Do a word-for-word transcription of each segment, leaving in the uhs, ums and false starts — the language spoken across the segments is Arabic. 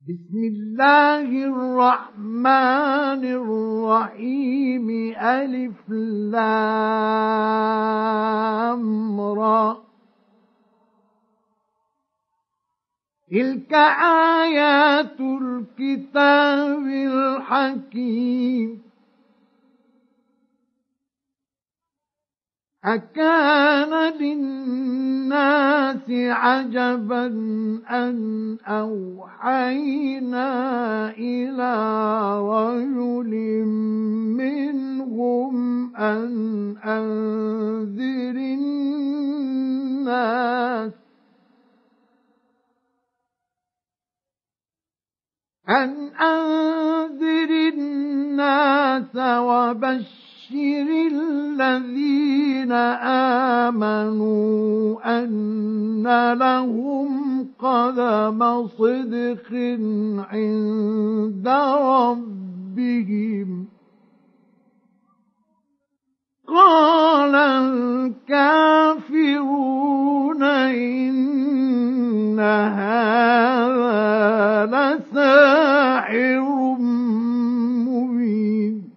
بسم الله الرحمن الرحيم ألف لام را تلك آيات الكتاب الحكيم أكان للناس عجبا أن أوحينا إلى رجل منهم أن أنذر الناس أن أنذر الناس وبشر بشر الذين آمنوا أن لهم قدم صدق عند ربهم قال الكافرون إن هذا لساحر مبين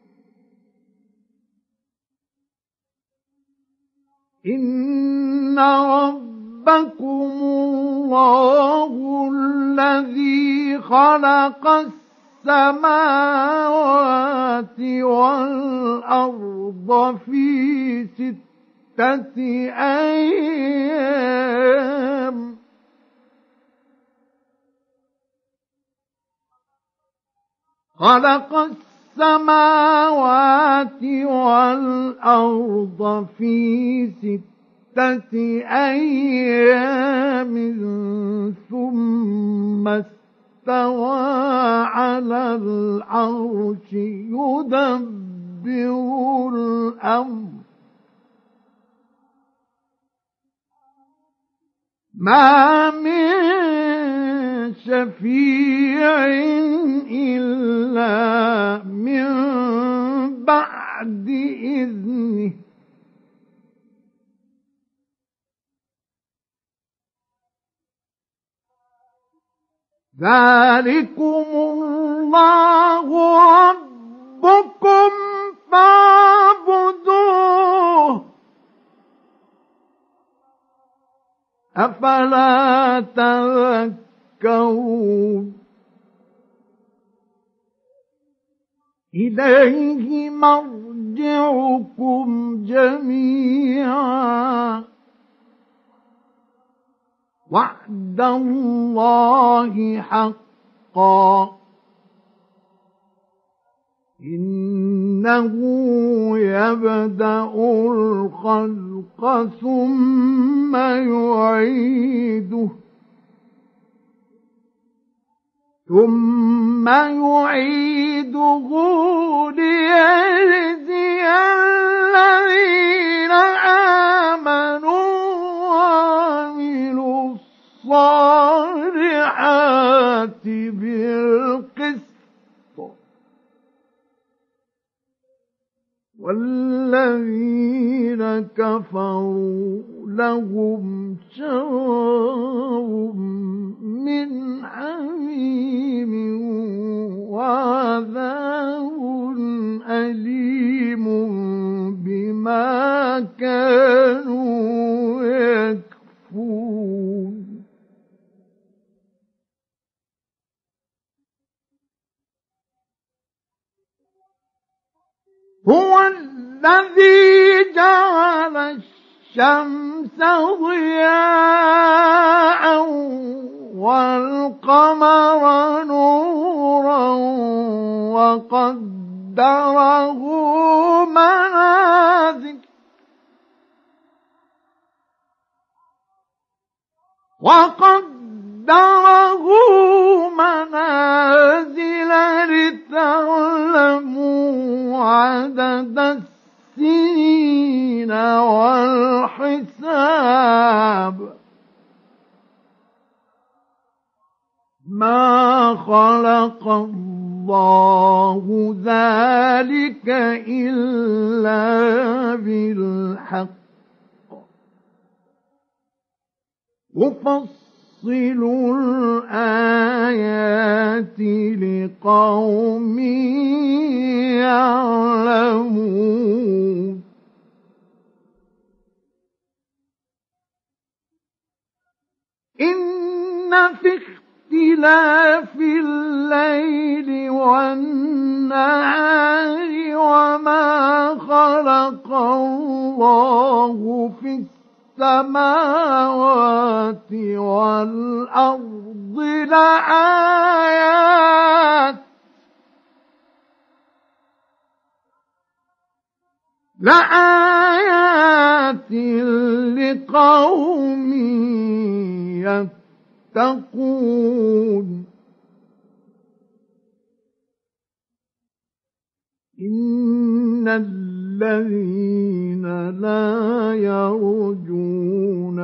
إن ربكم الله الذي خلق السماوات والأرض في ستة أيام خلق السماوات والأرض في ستة أيام ثم استوى على العرش يدبر الأمر ما من شفيع إلا من بعد إذنه ذلكم الله ربكم فاعبدوه أفلا تذكرون إليه مرجعكم جميعا وعد الله حقا إنه يبدأ الخلق ثم يعيده ثم يعيده ليجزي الذين آمنوا وعملوا الصالحات بالقسط والذين كفروا لهم شراب من حميم وعذاب أليم بما كانوا يكفرون هو الذي جعل الشمس ضياء والقمر نورا وقدره منازل وقدره منازل لتعلموا عدد السنين والحساب ما خلق الله ذلك إلا بالحق يفصل الآيات في اختلاف الليل والنهار وما خلق الله في السماوات والأرض لآيات لآيات لقوم يتقون إن الذين لا يرجون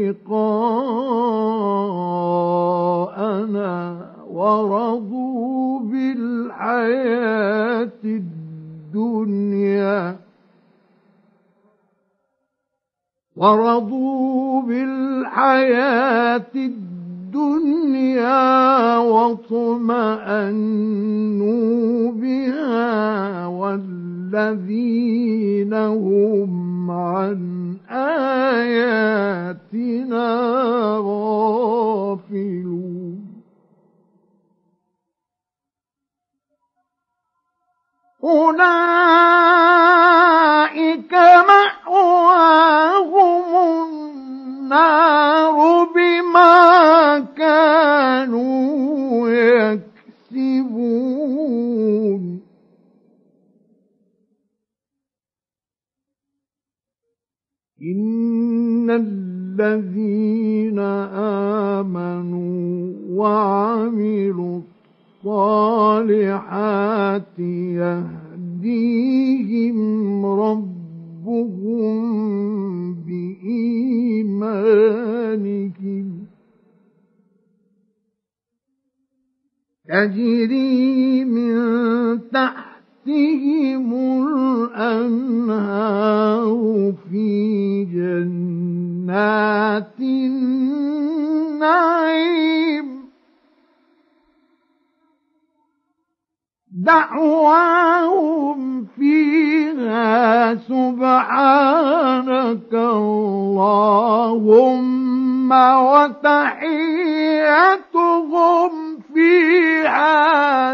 لقاءنا ورضوا بالحياة الدنيا ورضوا بالحياة الدنيا واطمأنوا بها والذين هم عن آياتنا غافلون أولئك مأواهم النار بما كانوا يكسبون إن الذين آمنوا وعملوا الصالحات يهديهم ربهم بإيمانهم تجري من تحتهم الأنهار في جنات النعيم دعواهم فيها سبحانك اللهم وتحيتهم فيها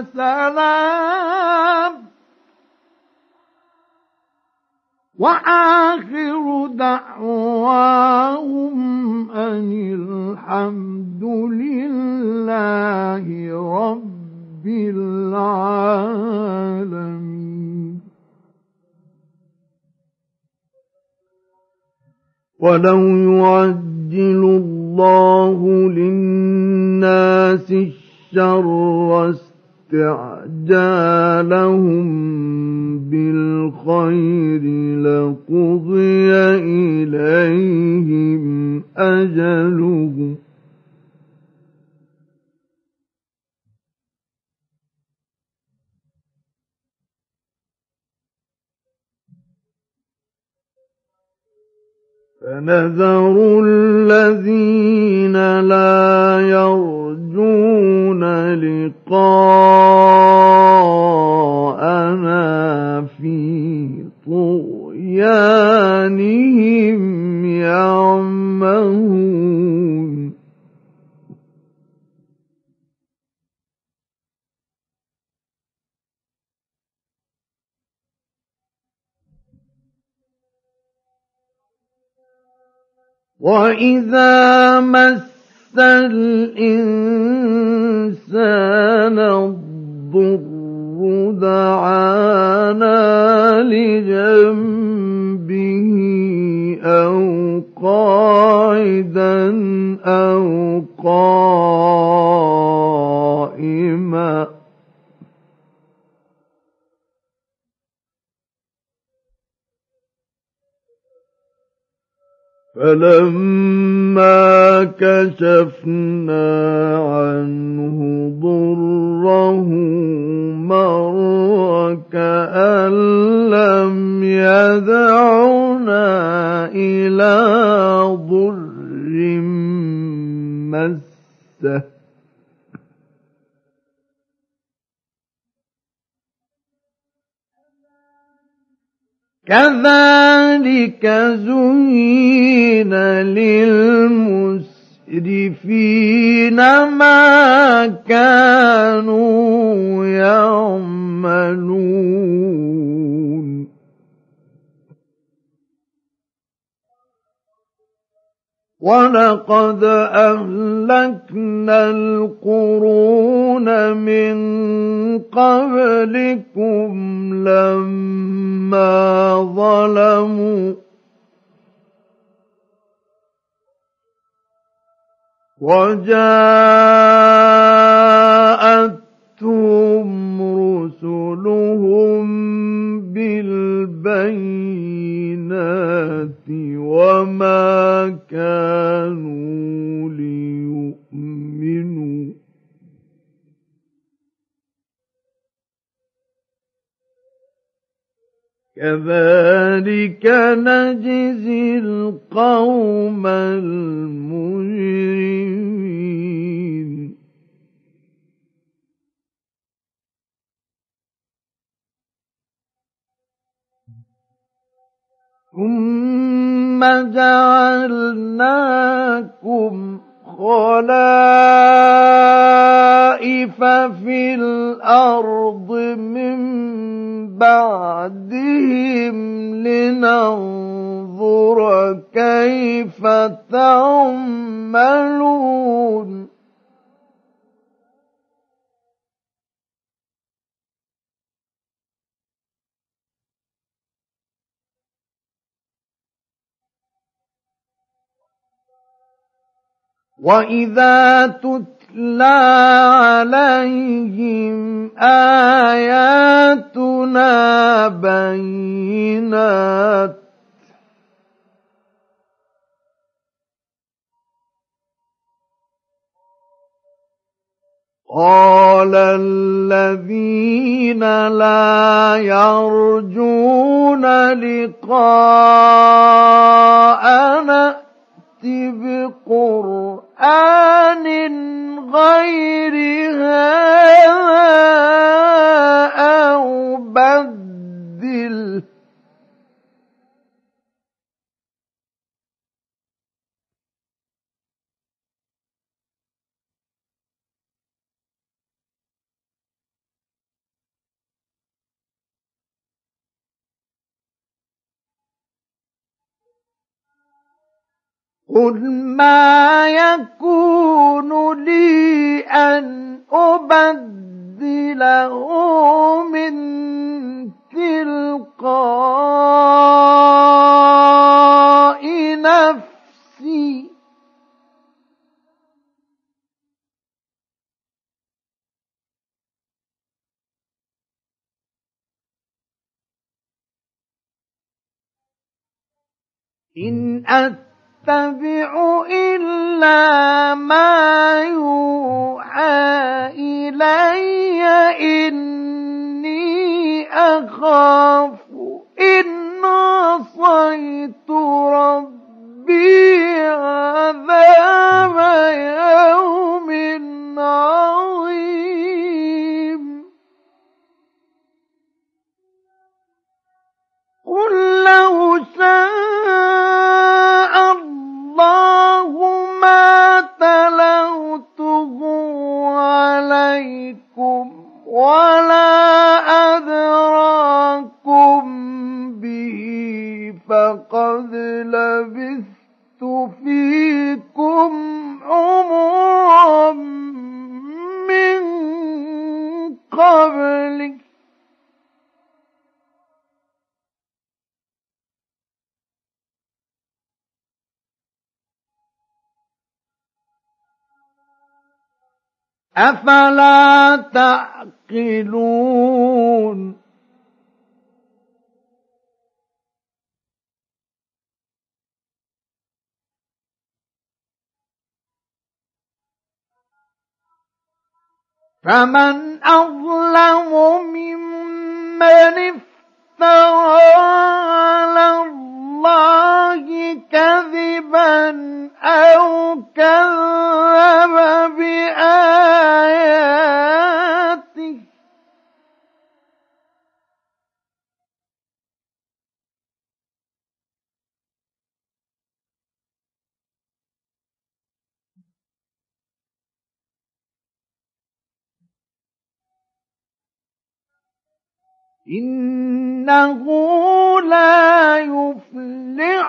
سلام وآخر دعواهم أن الحمد لله رب بالعالمين ولو يعجل الله للناس الشر استعجالهم بالخير لقضي إليهم أجلهم فنذر الذين لا يرجون لقاءنا في طغيانهم يعمهون وَإِذَا مَسَّ الْإِنسَانَ الضُّرُّ دَعَانَا لِجَنبِهِ أَوْ قَاعِدًا أَوْ قَائِمًا فَلَمَّا كَشَفْنَا عَنْهُ ضُرَّهُ مَرَّ كَأَن لَّمْ يَدْعُنَا إِلَىٰ ضُرٍّ مَّسَّهُ كَذَٰلِكَ زُيِّنَ لِلْمُسْرِفِينَ مُسْرِفِينَ مَا كَانُوا يَعْمَلُونَ وَلَقَدْ أَهْلَكْنَا الْقُرُونَ مِن قَبْلِكُمْ لَمَّا ظَلَمُوا وَجَاءَتْهُمْ رُسُلُهُم بِالْبَيِّنَاتِ وَمَا كَانُوا لِيُؤْمِنُوا كَذَلِكَ نَجْزِي الْقَوْمَ الْمُجْرِمِينَ ثُمَّ جَعَلْنَاكُمْ خَلَائِفَ فِي الْأَرْضِ مِن بَعْدِهِمْ لِنَنظُرَ كَيْفَ تَعْمَلُونَ وَإِذَا تُتْلَىٰ عَلَيْهِمْ آيَاتُنَا بَيِّنَاتٍ قَالَ الَّذِينَ لَا يَرْجُونَ لِقَاءَنَا بِقُرْآنٍ غَيْرِ هَٰذَا أَوْ بَدِّلْهُ قُلْ مَا يَكُونُ لِي أَنْ أُبَدِّلَهُ مِنْ تِلْقَاءِ نَفْسِي إِنْ أَتَّبِعُ إِلَّا مَا يُوحَىٰ إِلَيَّ إِنِّي أَخَافُ إِنْ عَصَيْتُ رَبِّي عَذَابَ يَوْمٍ عَظِيمٍ قُل لَّوْ شَاءَ اللَّهُ مَا تَلَوْتُهُ عَلَيْكُمْ وَلَا أَدْرَاكُم بِهِ فَقَدْ لَبِثْتُ فِيكُمْ عُمُرًا مِّن قَبْلِهِ أَفَلَا تَعْقِلُونَ فَمَنْ أَظْلَمُ مِمَّنِ افْتَرَىٰ عَلَى اللَّهِ كَذِبًا أَوْ كَذَّبَ بِآيَاتِهِ إنه لا يفلح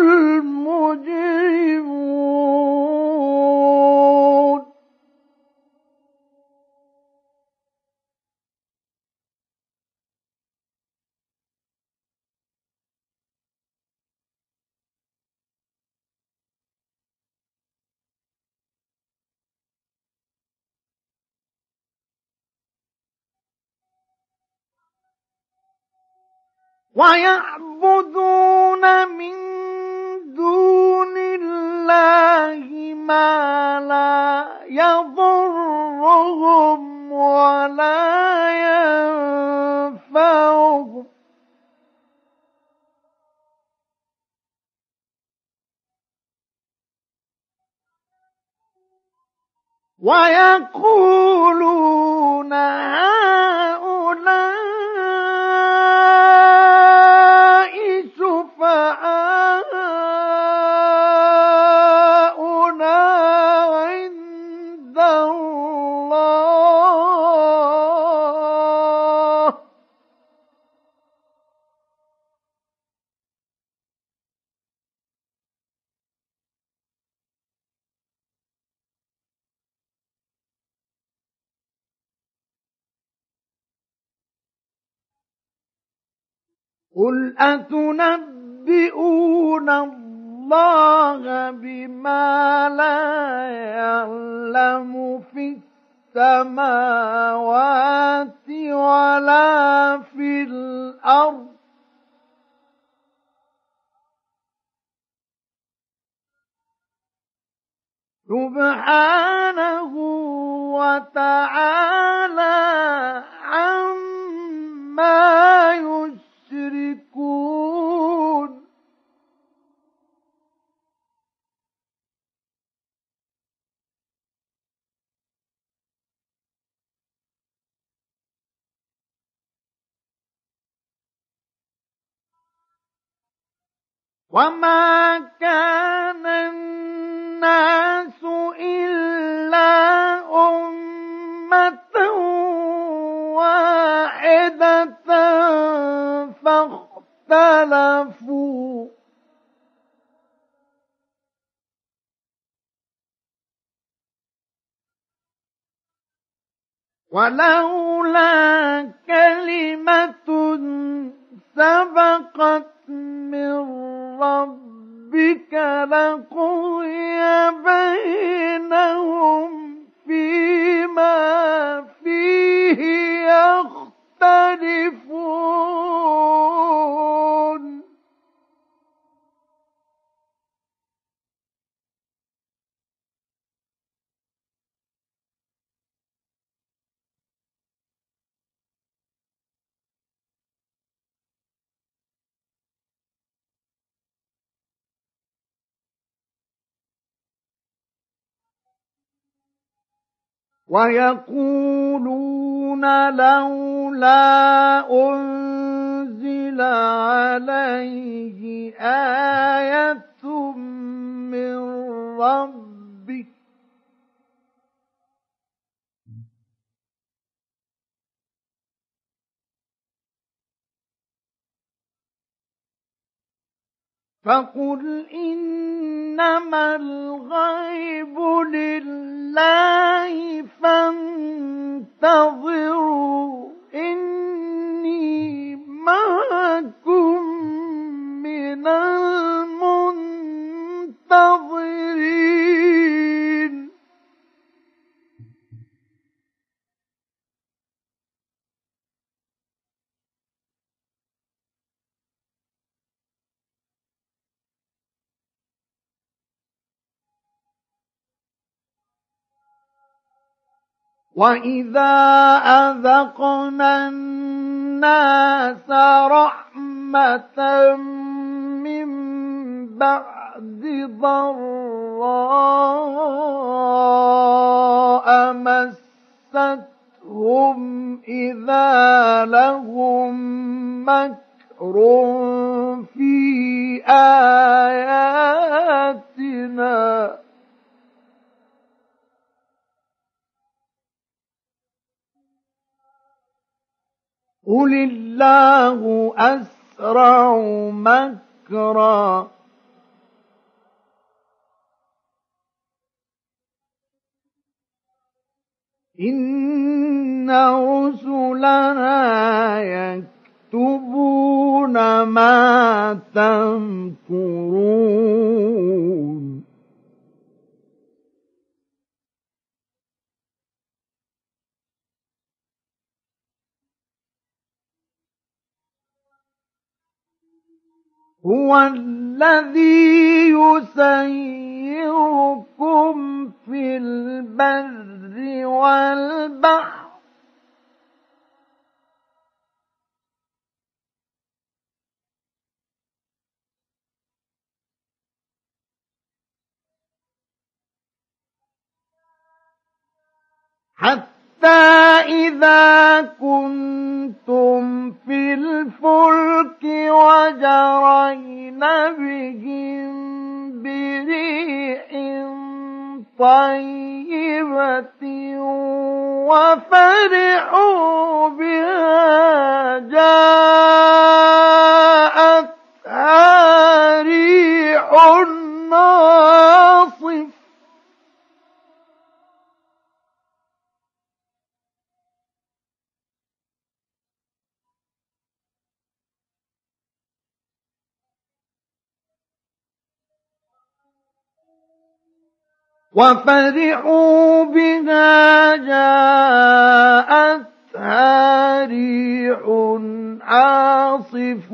المجرمون ويعبدون من دون الله ما لا يضرهم ولا ينفعهم ويقولون هؤلاء شفعاؤنا عند الله قل أتنبئون الله بما لا يعلم في السماوات ولا في الأرض سبحانه وتعالى عما يشركون وما كان الناس إلا أمة واحدة فاختلفوا ولولا كلمة سبقت من ربك لقضي بينهم فيما فيه يختلفون ويقولون لولا أنزل عليه آية من ربه فقل إنما الغيب لله فانتظروا إني معكم من المنتظرين وَإِذَا أَذَقْنَا النَّاسَ رَحْمَةً مِّن بَعْدِ ضَرَّاءَ مَسَّتْهُمْ إِذَا لَهُم مَّكْرٌ فِي آيَاتِنَا قل الله أسرع مكرا إن رسلنا يكتبون ما تمكرون هو الذي يسيركم في البر والبحر حتى إذا كنتم في الفلك وجرين بهم بريح طيبة وفرحوا بها جاءتها ريح عاصف وفرحوا بها جاءتها ريح عاصف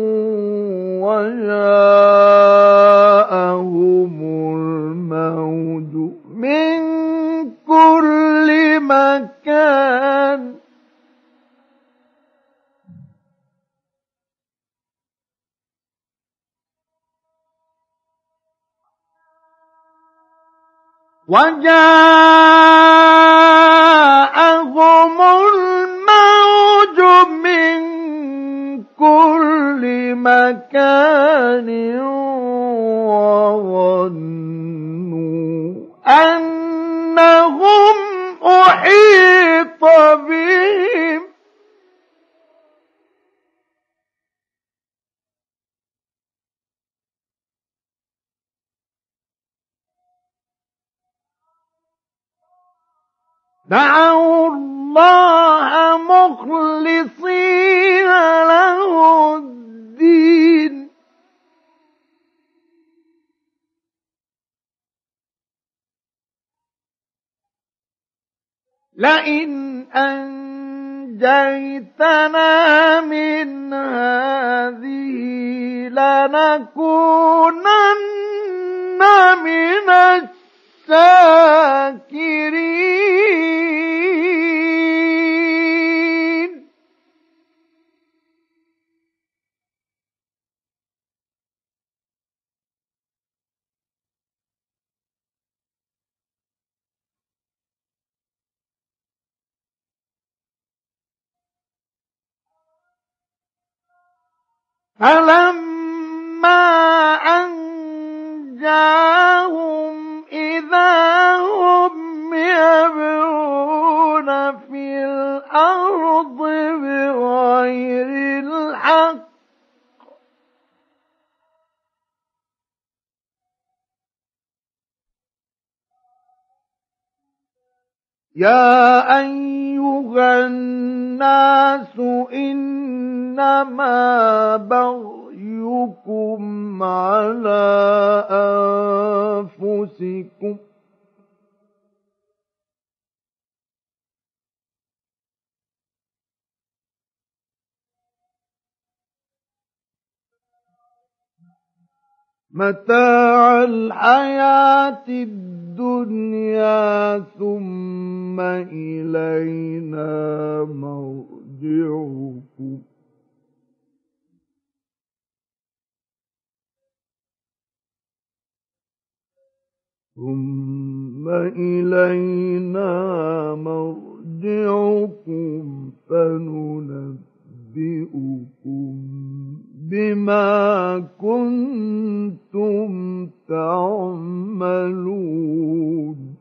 وجاءهم الموج من كل مكان وجاءهم الموج من كل مكان وظنوا أنهم أحيط بهم دعوا الله مخلصين له الدين لئن أنجيتنا من هذه لنكونن من الشاكرين فلما أنجاهم إذا هم يبغون في الأرض بغير الحق يا أيها الناس إنما بغيكم على أنفسكم متاع الحياة الدنيا ثم إلينا مرجعكم ثم إلينا مرجعكم فننبئكم بما كنتم تعملون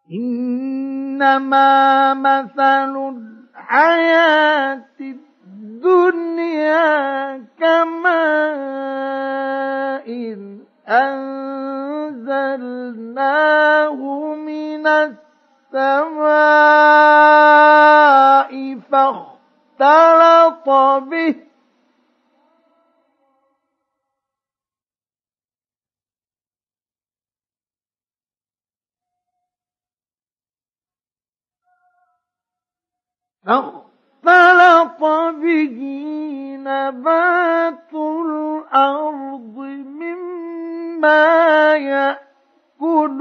إنما مثل الحياة الدنيا كماء أنزلناه من السماء فاختلط به فاختلط به نبات الأرض مما يأكل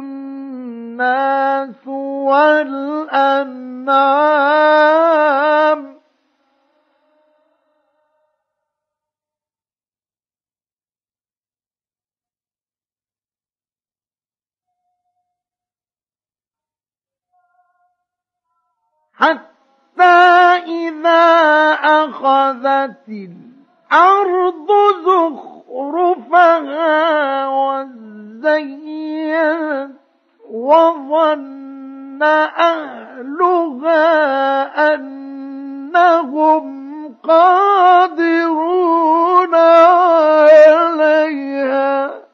الناس والأنعام حتى إذا أخذت الأرض زخرفها وزينت وظن أهلها أنهم قادرون عليها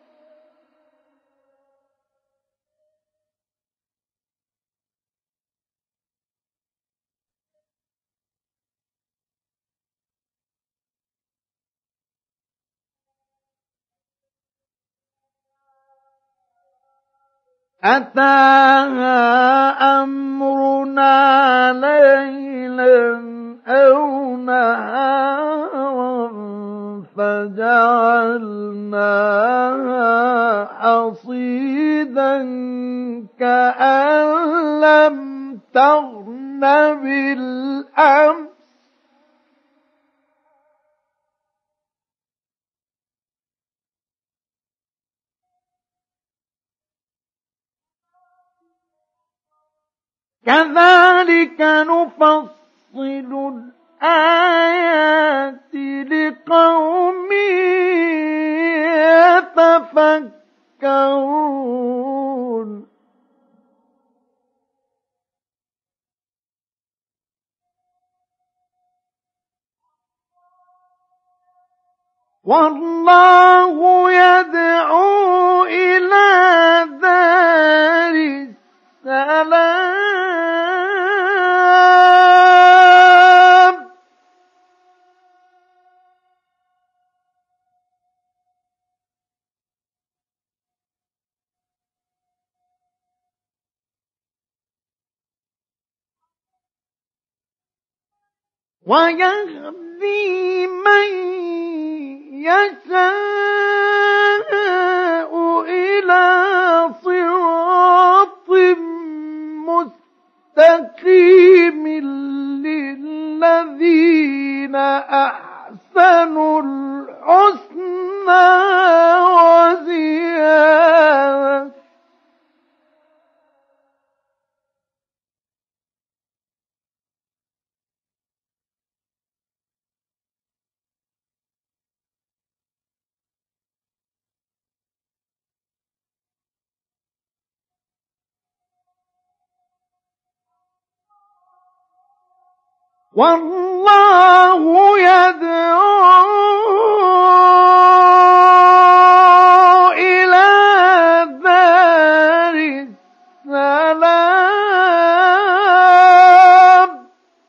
أتاها أمرنا ليلا أو نهارا فجعلناها حصيدا كأن لم تغن بالأمس كذلك نفصل الآيات لقوم يتفكرون والله يدعو إلى دار السلام ويهدي من يشاء إلى صراط مستقيم للذين أحسنوا الحسنى وزيادة والله يدعو إلى دار السلام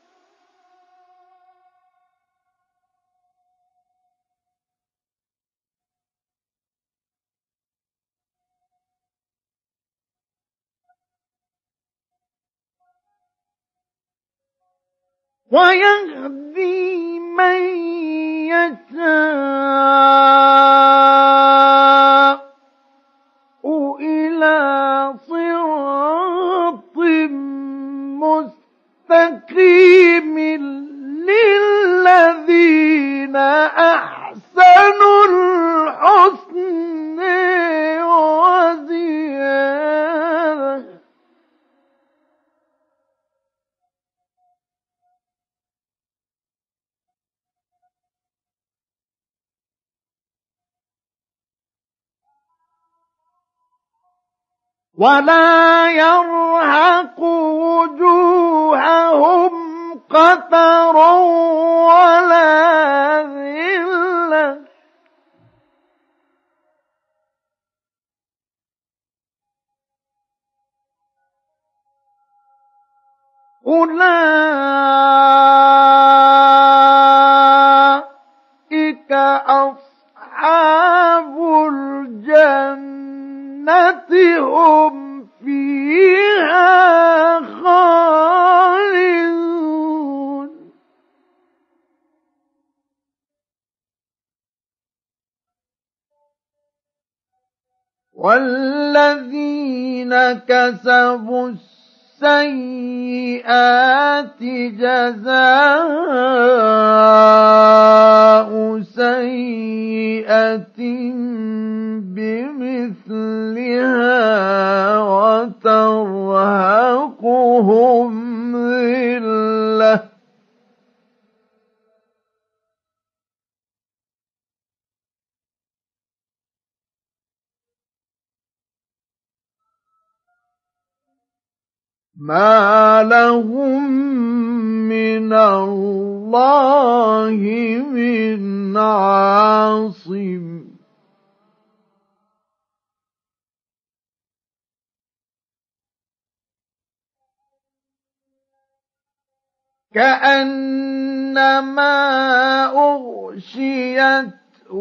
ويهدي من يشاء إلى صراط مستقيم للذين أحسنوا الحسن وزيادة ولا يرهق وجوههم قتر ولا ذلة أولئك أصحاب الجنة هم فيها خالدون والذين كسبوا السيئات جزاء سيئة بمثلها وترهقهم ذلة ما لهم من الله من عاصم كأنما أغشيت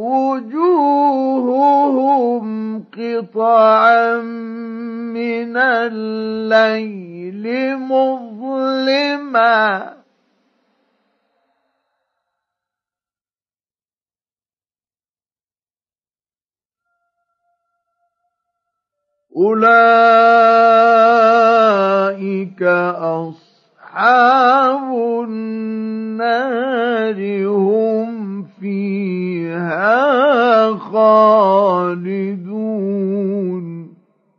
وجوههم قطعا من الليل مظلما أولئك أصحاب النار هم فيها خالدون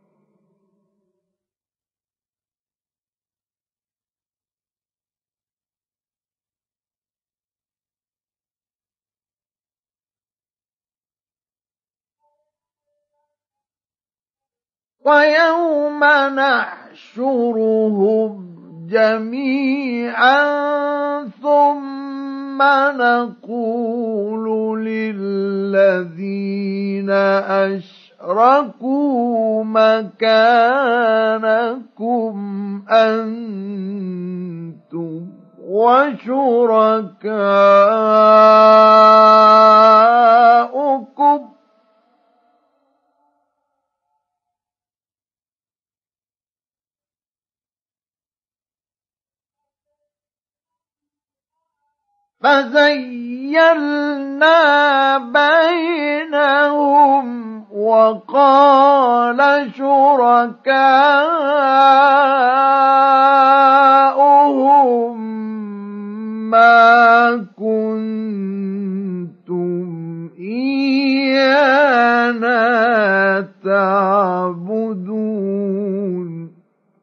ويوم نحشرهم جميعا ثم نقول للذين أشركوا مكانكم أنتم وشركاؤكم فزيّلنا بينهم وقال شركاؤهم ما كنتم إيانا تعبدون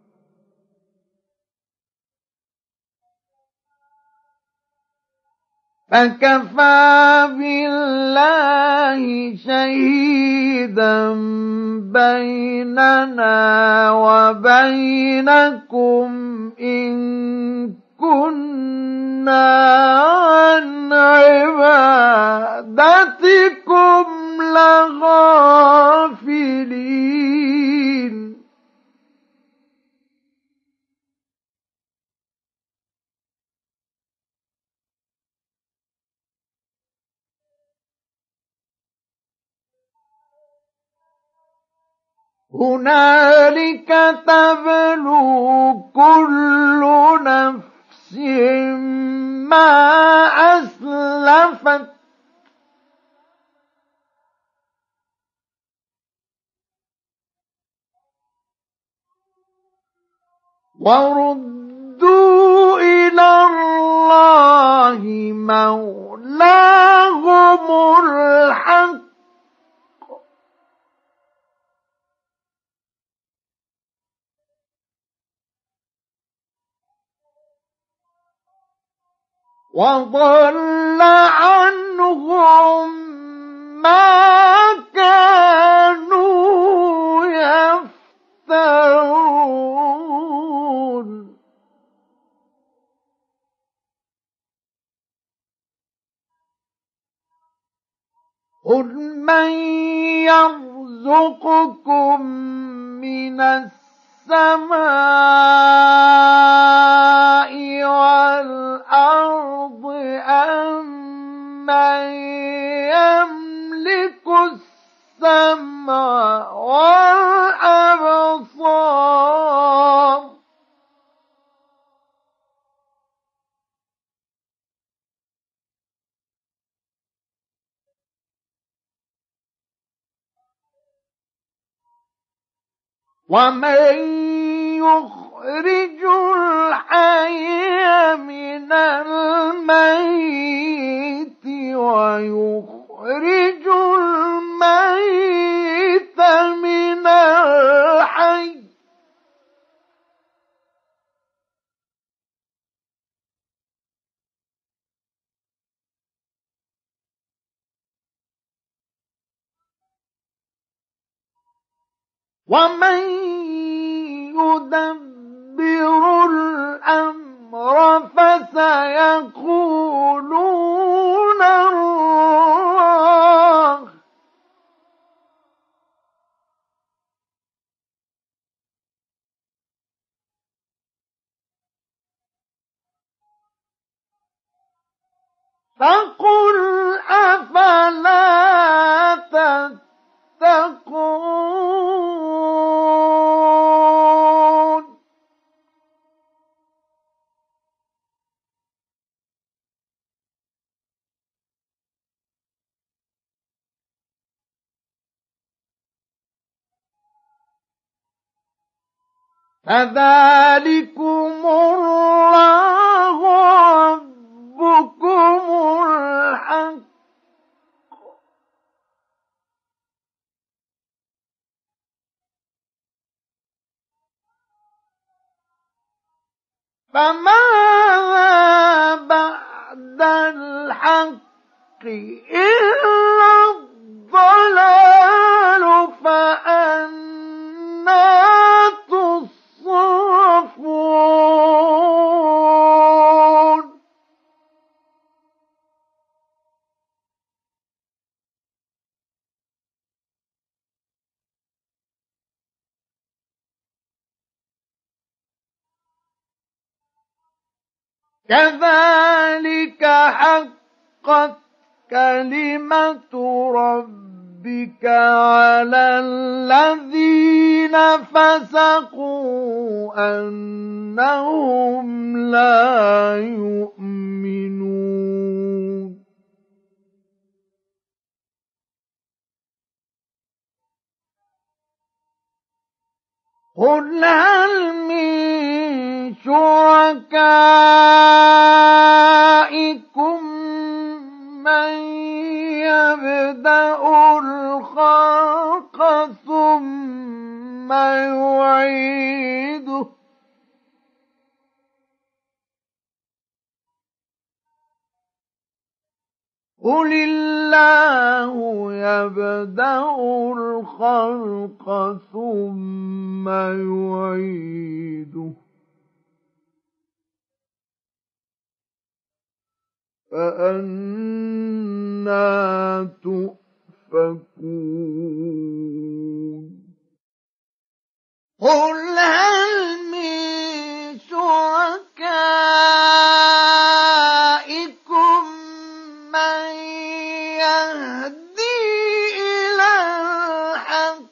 فكفى بالله شهيدا بيننا وبينكم إن كنا عن عبادتكم لغافلين هنالك تبلو كل نفس ما أسلفت وردوا إلى الله مولاهم الحق وضل عنهم ما كانوا يفترون قل من يرزقكم من السماء والأرض أم من يملك السمع والأبصار ومن يخرج الحي من الميت ويخرج الميت من الحي ومن يدبر الأمر فسيقولون الله فقل أفلا تتقون فذلكم الله ربكم الحق فماذا بعد الحق إلا الضلال فأنى تصرفون كذلك حقت كلمة ربك على الذين فسقوا أنهم لا يؤمنون قل هل من شركائكم من يبدأ الخلق ثم يعيده قل الله يبدأ الخلق ثم يعيده فأنى تؤفكون قل هل من شركائكم من يهدي إلى الحق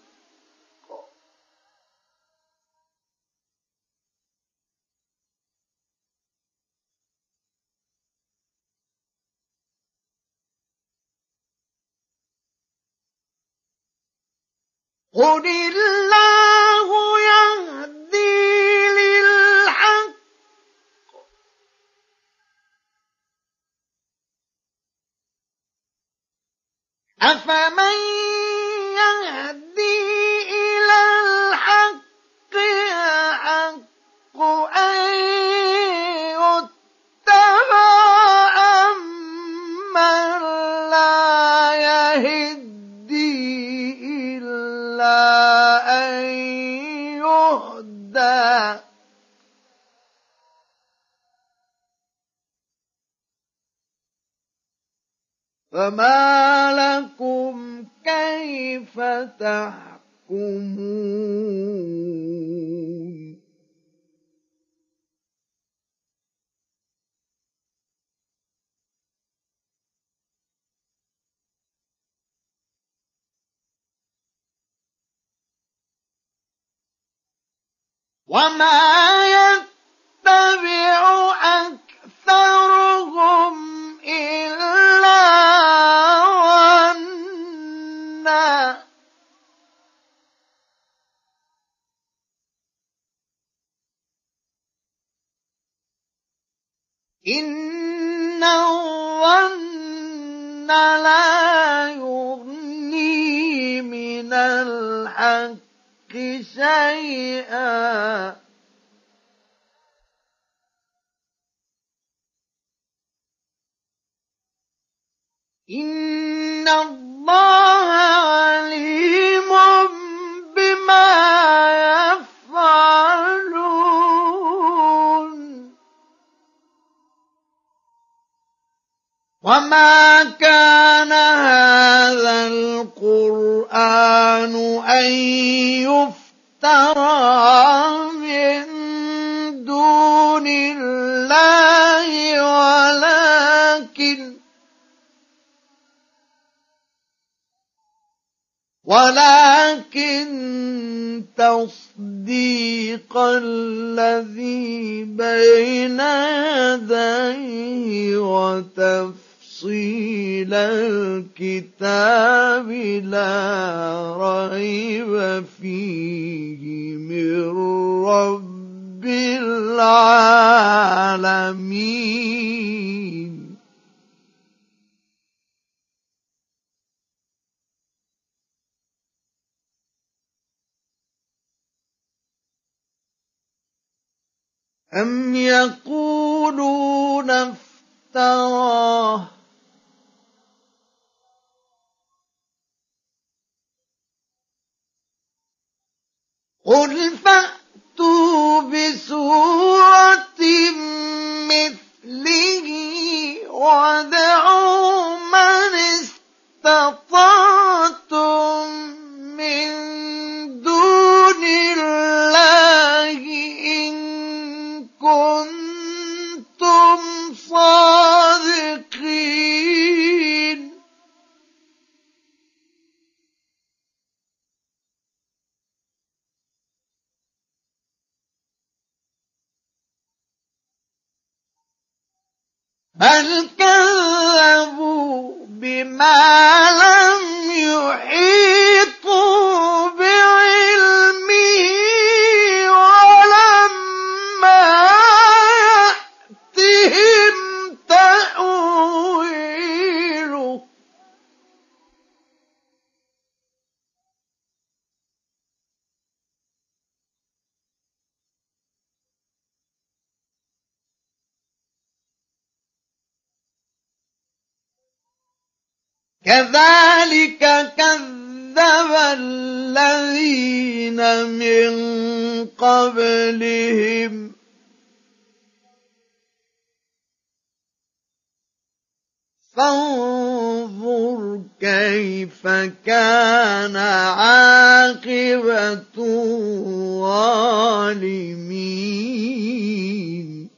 قل الله يهدي للحق أفمن يهدي إلى الحق أحق أن يتبع أمن لا يهدي إلا أن يهدى فما لكم كيف تحكمون وما يتبع أكثرهم إلا ظنا إن الظن لا يغني من الحق شيئا إن الله عليم بما يفعلون وما كان هذا القرآن أن يفترى من دون الله ولكن ولكن تصديق الذي بين يديه وتفصيل الكتاب لا ريب فيه من رب العالمين أم يقولون افتراه قل فأتوا بسورة مثله وادعوا من استطعتم من دون الله إن كنتم صادقين بل كذبوا بما لم يحيطوا بعلمه ولما يأتهم تأويله كذلك كذب الذين من قبلهم فانظر كيف كان عاقبة الظالمين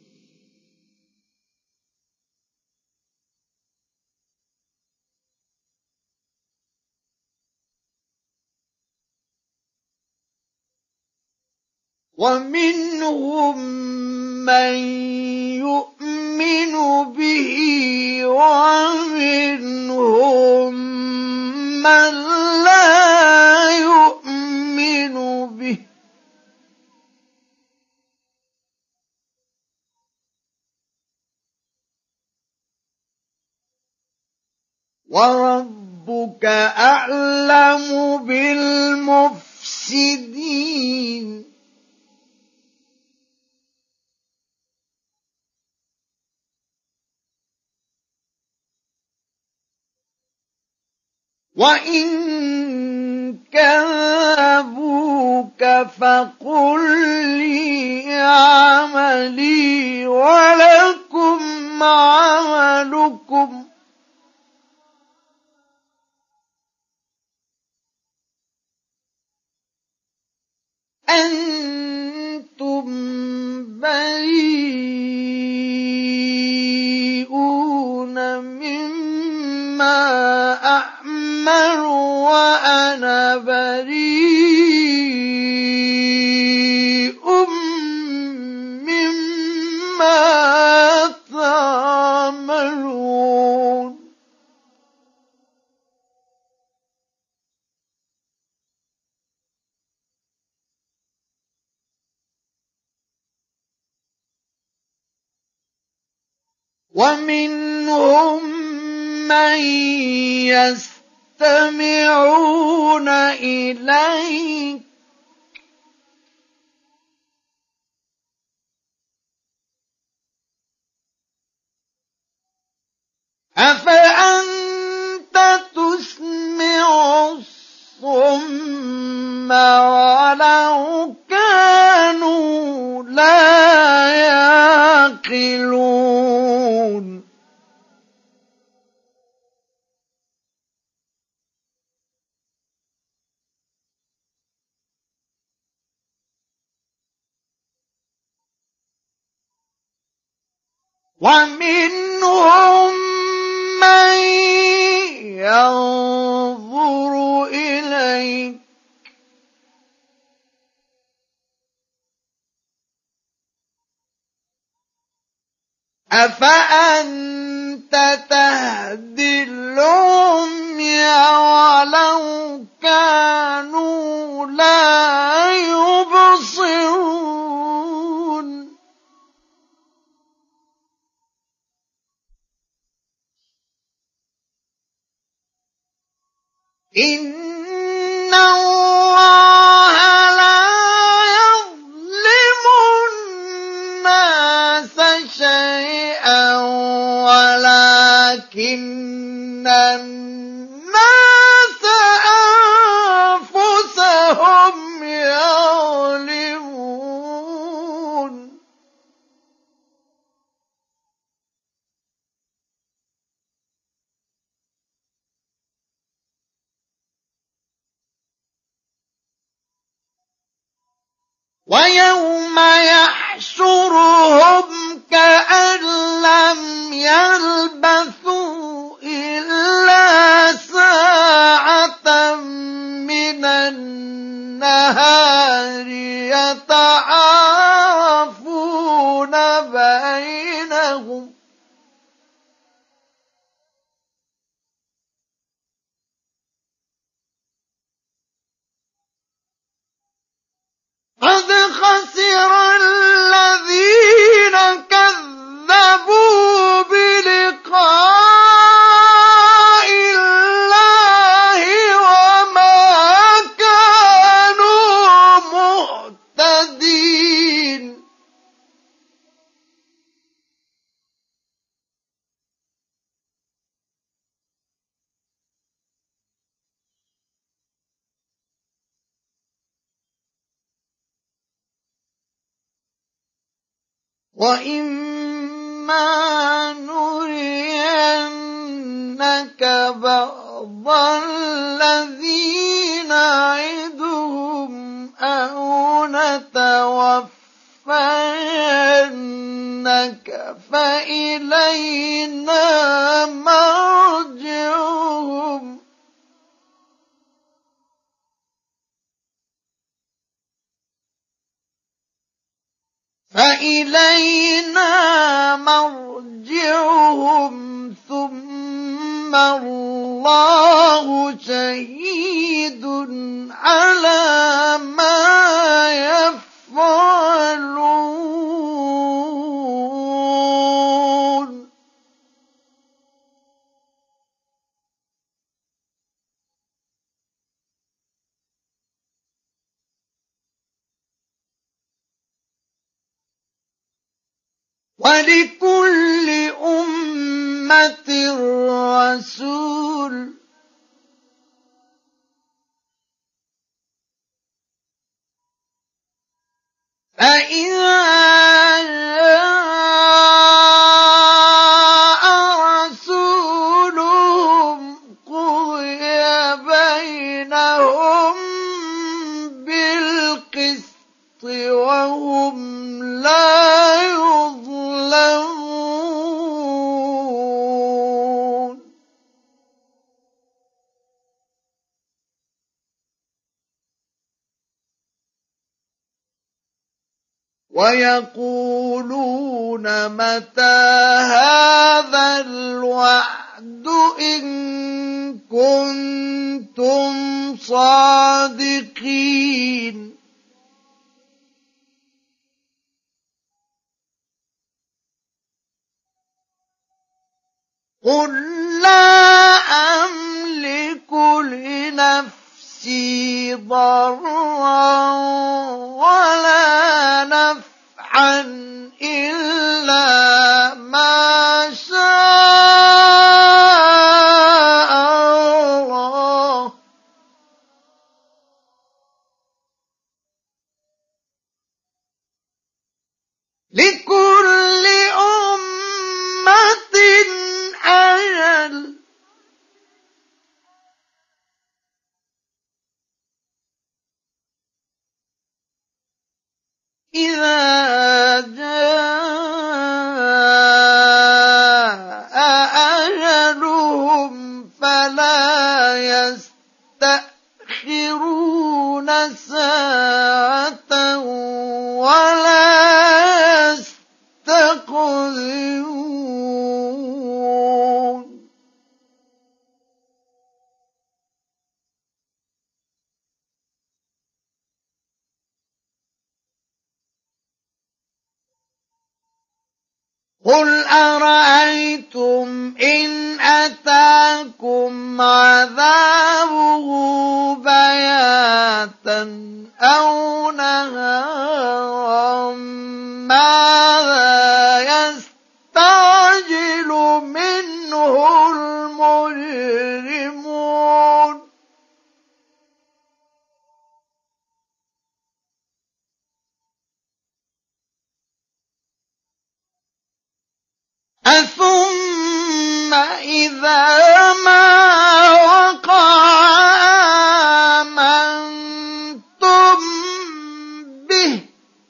ومنهم من يؤمن به ومنهم من لا يؤمن به وربك أعلم بالمفسدين وإن كذبوك فقل لي عملي ولكم عملكم أنتم بريئون مما أعمل وأنا بريء مما تعملون ومنهم من يستمعون إليك أفأنت تسمع الصم ولو كانوا لا يعقلون ومنهم من ينظر إليك أفأنت تهدي العمي ولو كانوا لا يبصرون إن الله لا يظلم الناس شيئا ولكن الناس أنفسهم يظلمون ويوم يحشرهم كأن لم يلبثوا إلا ساعة من النهار يتعارفون بينهم قد خسر الذين كذبوا بلقاء الله وما كانوا مهتدين وإما نرينك بعض الذي نعدهم أو نتوفينك فإلينا مرجعهم فإلينا مرجعهم ثم الله شهيد على ما يفعلون ولكل أمة رسول فإذا جاء رسولهم قضي بينهم بالقسط ويقولون متى هذا الوعد إن كنتم صادقين قل لا أملك لنفسي ضرا ولا نفعا إلا ما شاء الله لكل أمة أجل إذا جاء أجلهم فلا يستأخرون ساعة ولا يستقدمون قل أرأيتم إن أتاكم عذابه بياتا أو نهارا ماذا يستعجل منه المجرمون أثم إذا ما وقع آمنتم به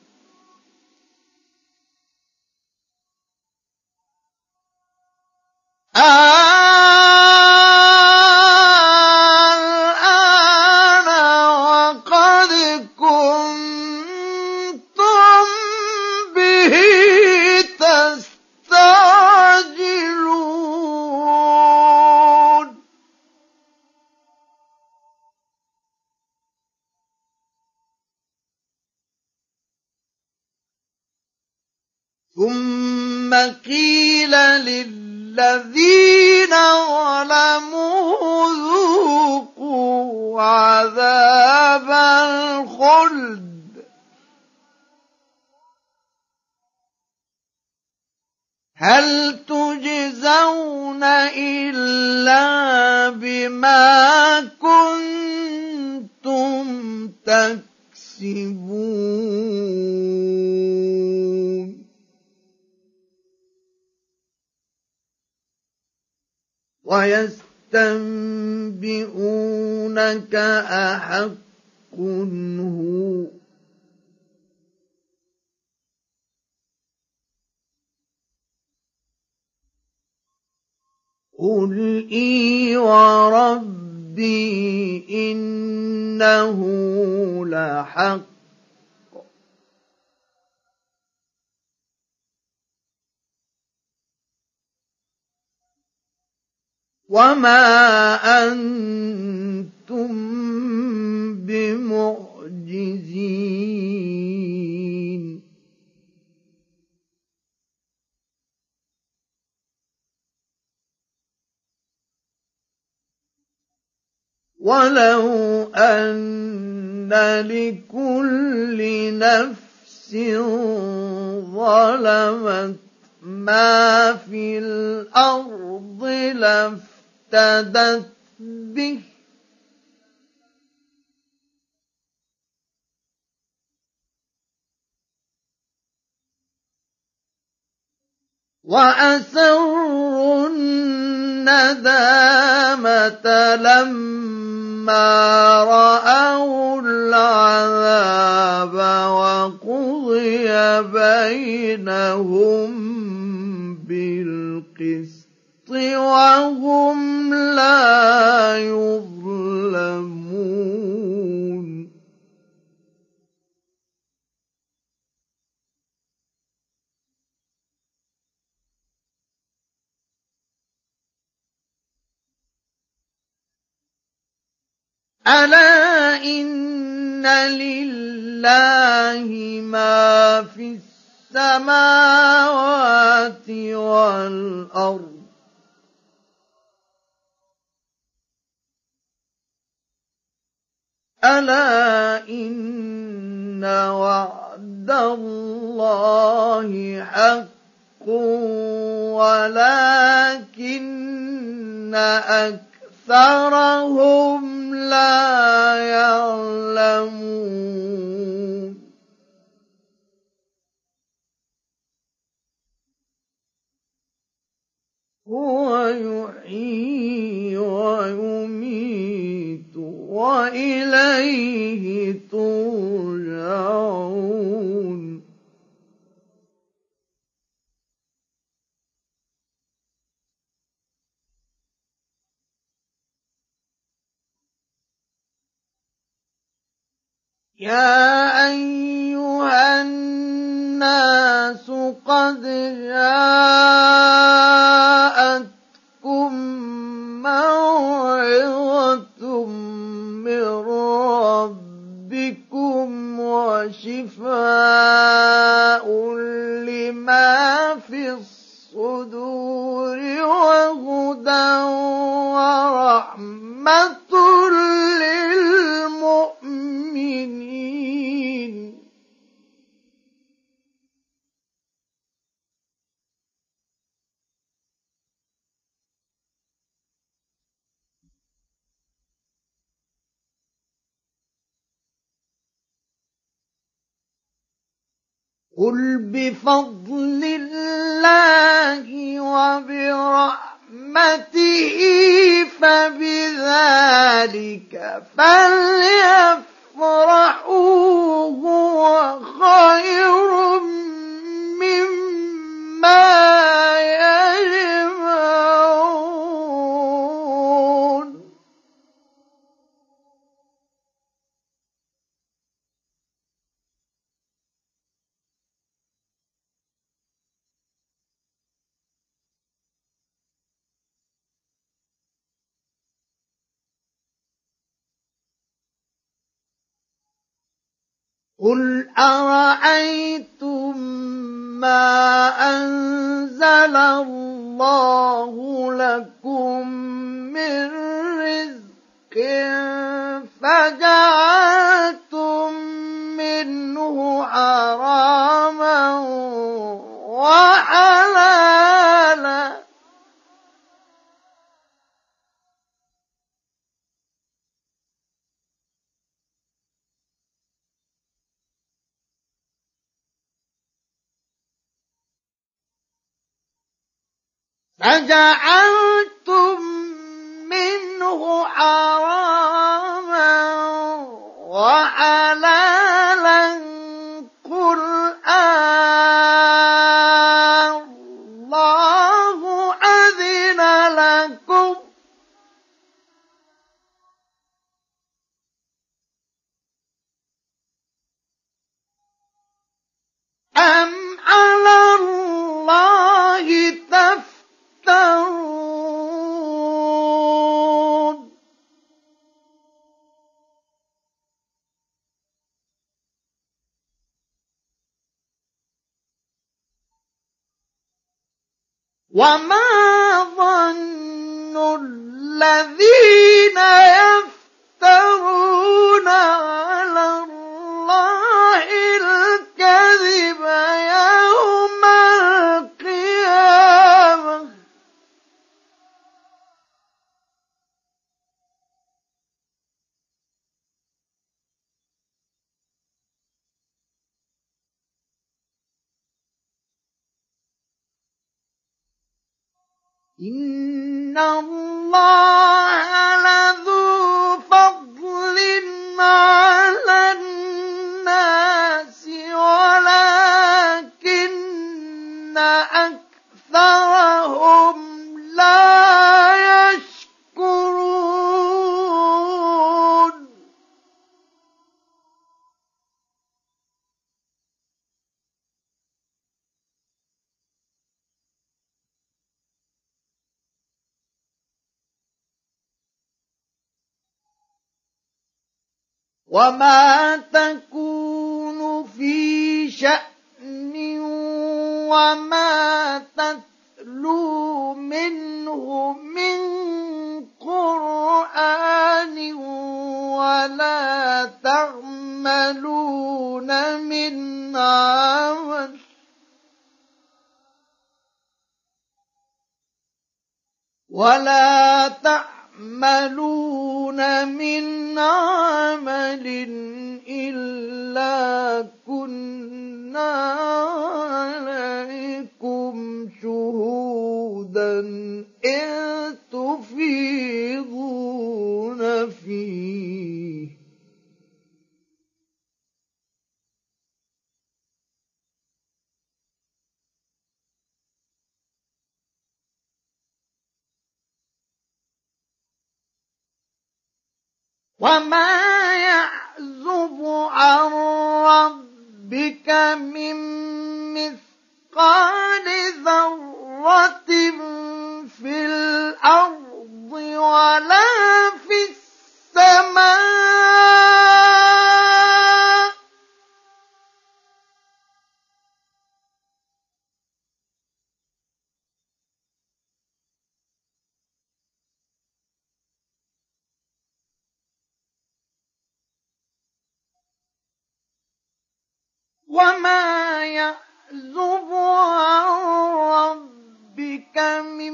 الآن وقد كنتم به تستعجلون ثم قيل للذين ظلموا ذوقوا عذاب الخلد هل تجزون إلا بما كنتم تكسبون ويستنبئونك أحق هو قل إي وربي إنه لحق وما أنتم بمعجزين ولو أن لكل نفس ظلمت ما في الأرض لافتدت به وأسروا الندامة لما رأوا العذاب وقضي بينهم بالقسط وهم لا يظلمون ألا إن لله ما في السماوات والأرض ألا إن وعد الله حق ولكن أكثرهم لا يعلمون هو يحيي ويميت وإليه ترجعون يا أيها الناس قد جاءتكم موعظة من ربكم وشفاء لما في الصدور وهدى ورحمة للمؤمنين قل بفضل الله وبرحمته فبذلك فليفرحوا هو خير مما يجمعون قل أرأيتم ما أنزل الله لكم من رزق فجعلتم منه حراما وحلالا فجعلتم منه حراما وحلالا قل الله أذن لكم أم على الله تفترون وما ظن الذين يفترون على الله الكذب يوم القيامة إن الله لذو فضل على الناس ولكن أكثرهم لا يشكرون وما تكون في شأن وما تتلو منه من قرآن ولا تعملون من عمل ولا تعملون من عمل إلا كنا عليكم شهودا إذ تفيضون فيه وما يعزب عن ربك من مثقال ذرة في الأرض ولا في السماء وما يعزب عن ربك من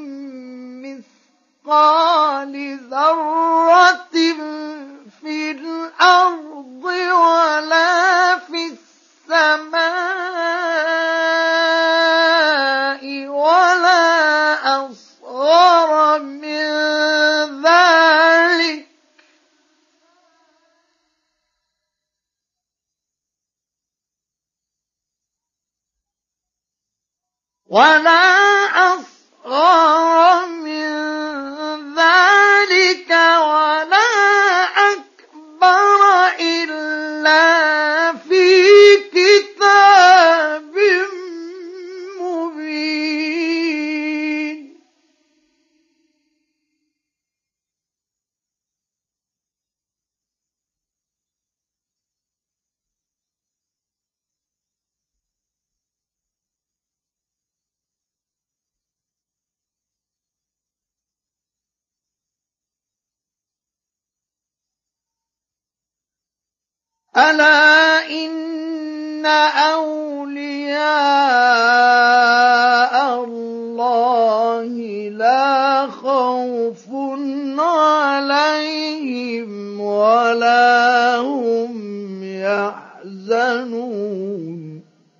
مثقال ذرة في الأرض ولا في السماء ولا أصغر من ذلك ولا أصغر من ذلك ولا أكبر إلا في كتاب مبين ألا إن أولياء الله لا خوف عليهم ولا هم يحزنون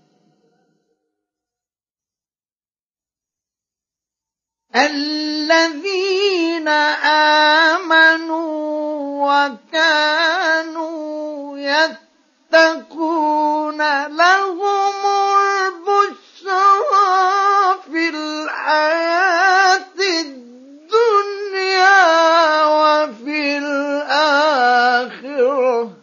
الذين آمنوا وكانوا يتقون لهم البشرى في الحياة الدنيا وفي الآخرة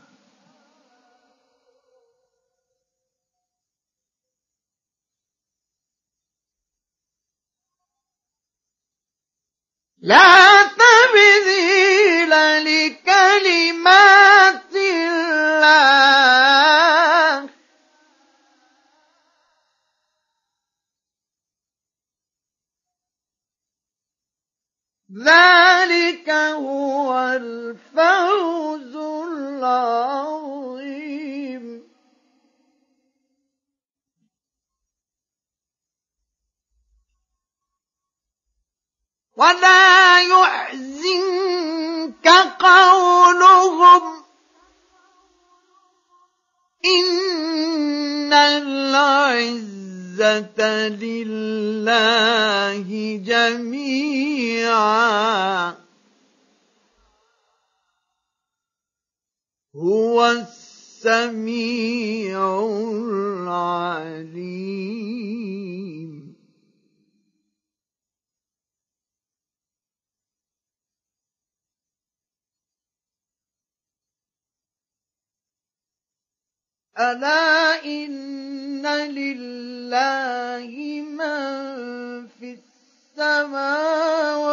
لا تبديل لكلمات الله ذلك هو الفوز العظيم ولا يحزنك قولهم إن العزة لله جميعا هو السميع العليم ألا إن لله من في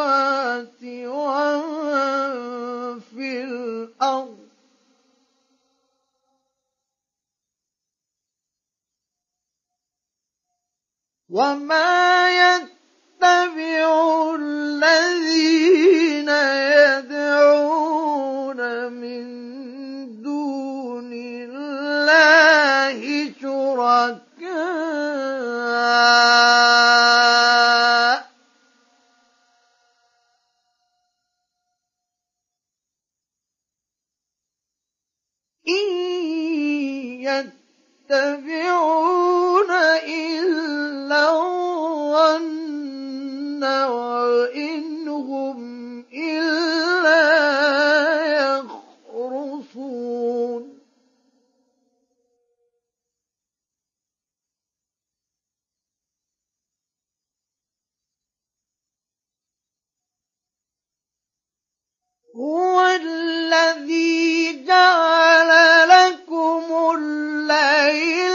السماوات ومن في الأرض وما يتبع الذين يدعون من دون الله شركاء إن يتبعون إلا الظن وإن هم إلا يخرصون هو الذي جعل لكم الليل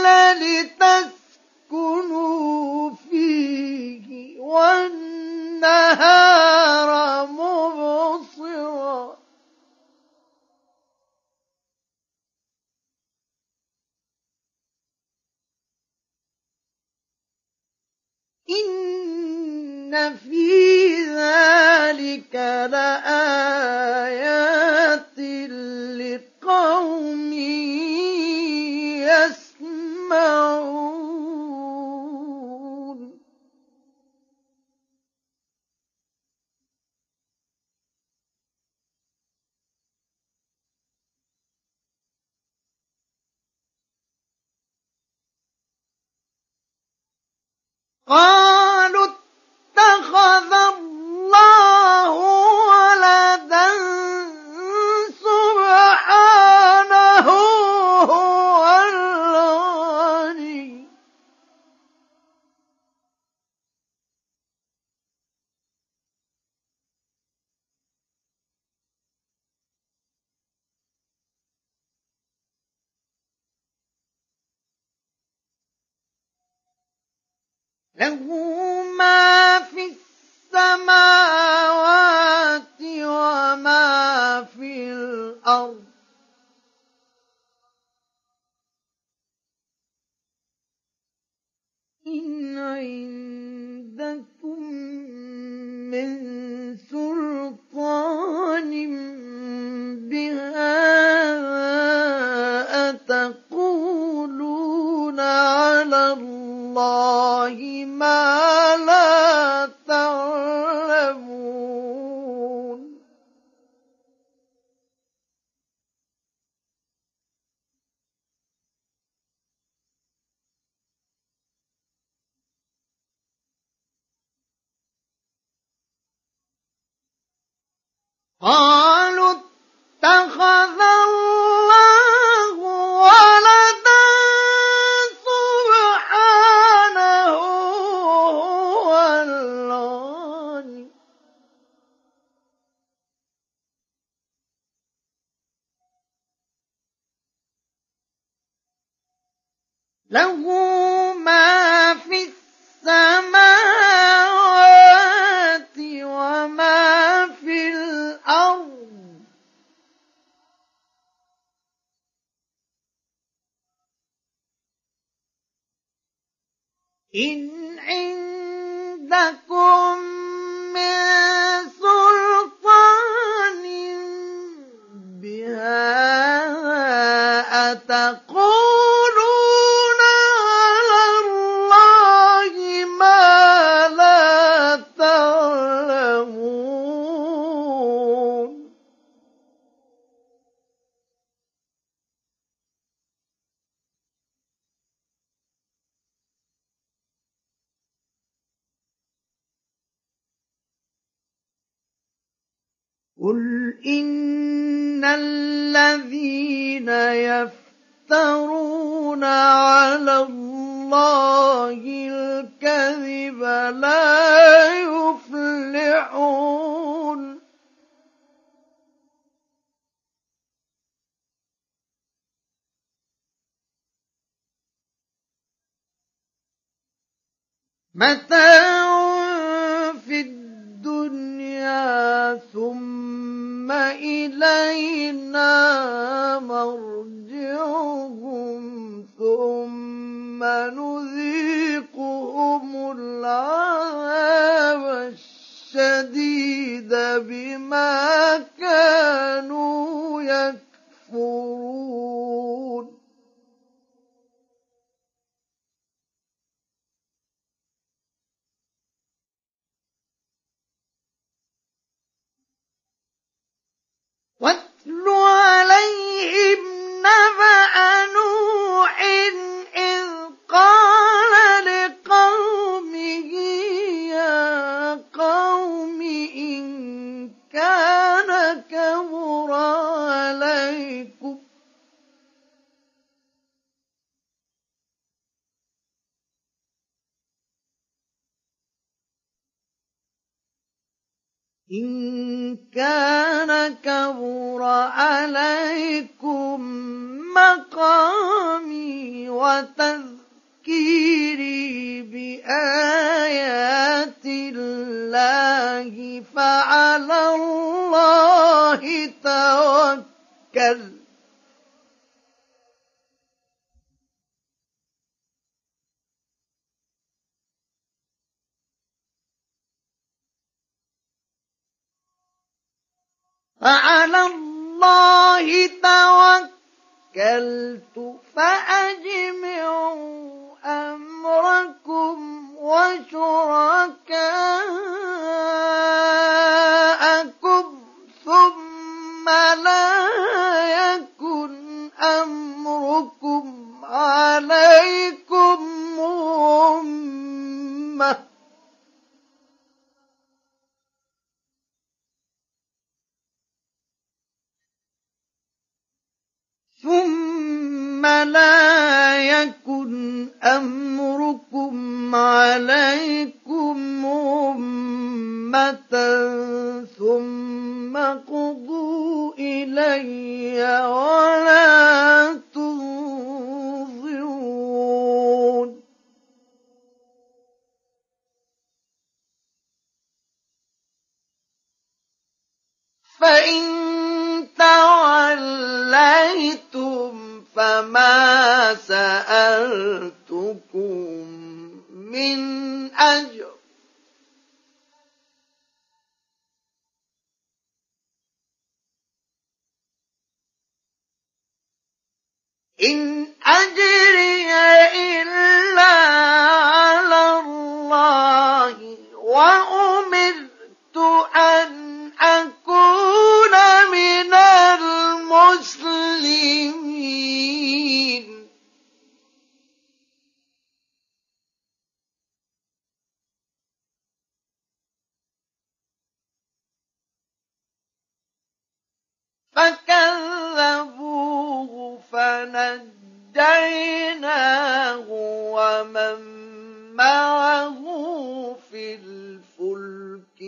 لتسكنوا فيه والنهار مبصرا إن في ذلك لآيات لقوم يسمعون قالوا اتخذ الله ولدا سبحانه هو الغني له ما في السماوات وما في الأرض إن عندكم من سلطان بهذا أتقولون على الله ما لا تعلمون قالوا اتخذ الله ولدا سبحانه هو الغني له ما في السماوات وما في الأرض إن عندكم من سلطان بهذا أتقولون على الله ما لا تعلمون قل إن الذين يفترون على الله الكذب لا يفلحون متاع في الدنيا ثم إلينا مرجعهم ثم نذيقهم واتل عليهم نبأ نوح إذ قال لقومه يا قوم إن كان كبر عليكم إن كان كبر عليكم مقامي وتذكيري بآيات الله فعلى الله توكل فعلى الله توكلت فأجمعوا أمركم وشركاءكم ثم لا يكن أمركم عليكم غمة ثم لا يكن أمركم عليكم غمة ثم قضوا إلي ولا تنظرون فإن توليتم فما سألتكم من أجر إن أجري إلا على الله وأمرت أن أكون من المسلمين فكذبوه فنجيناه ومن معه في الفلك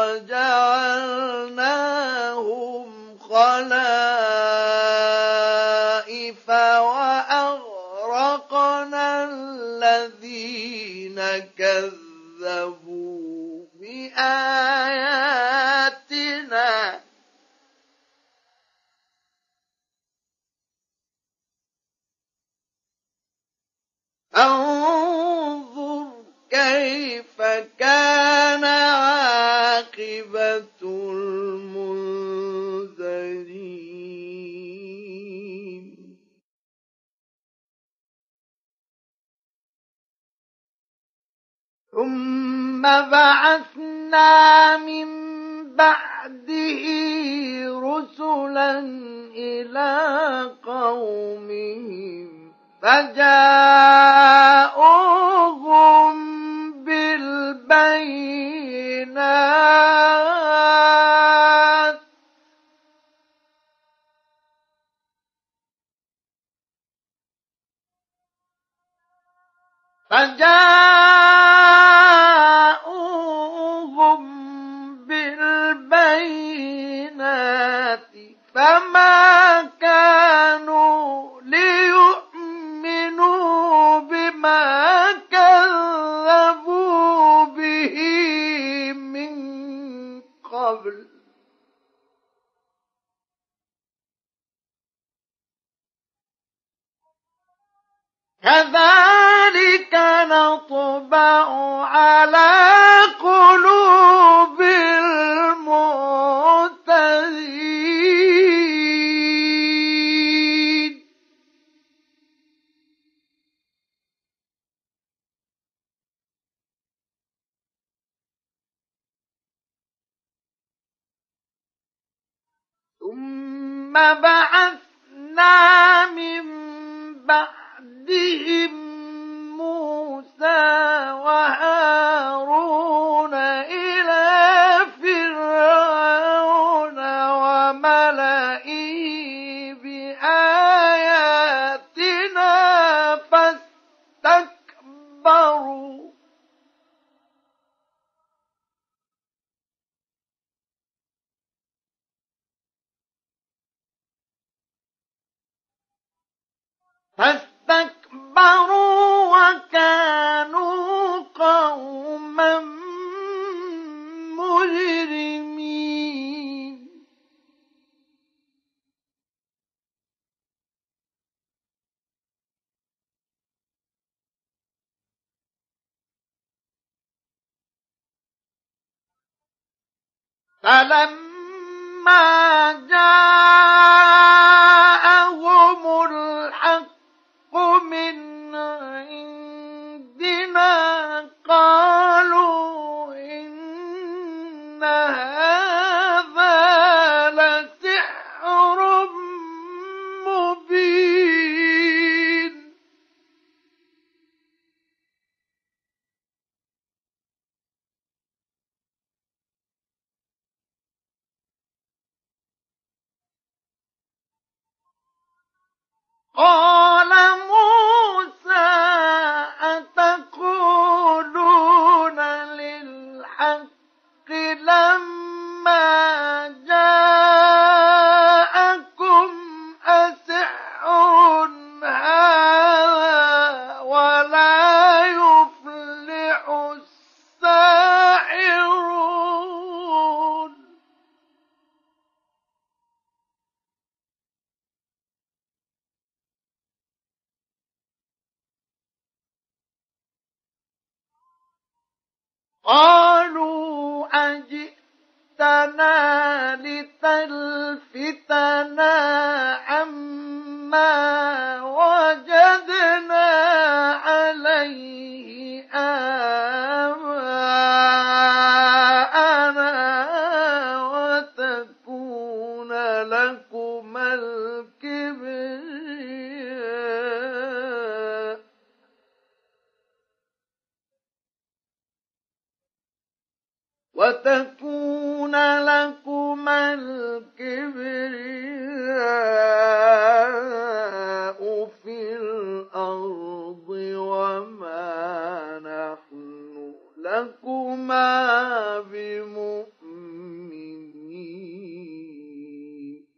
وجعلناهم خلائف وأغرقنا الذين كذبوا بآياتنا فانظر كيف كان عاقبة المنذرين ثم بعثنا من بعده رسلا إلى قومهم فجاءوهم بالبينات فجاءوهم بالبينات فما كانوا ليؤمنوا بما كذبوا به من قبل كذلك نطبع على قلوب المعتدين ثم بعثنا من بعدهم موسى وهارون إلى فرعون وملئه بآياتنا فاستكبروا فاستكبروا وكانوا قوما مجرمين فلما جاءهم الحق من عندنا قالوا إن هذا لسحر مبين قال موسى أتقولون للحق لما جاءكم أسحر هذا ولا يفلح الساحرون قالوا أجئتنا لتلفتنا عما وجدنا عليه آباءنا وتكون لكما الكبرياء وتكون لكما الكبرياء في الأرض وما نحن لكما بمؤمنين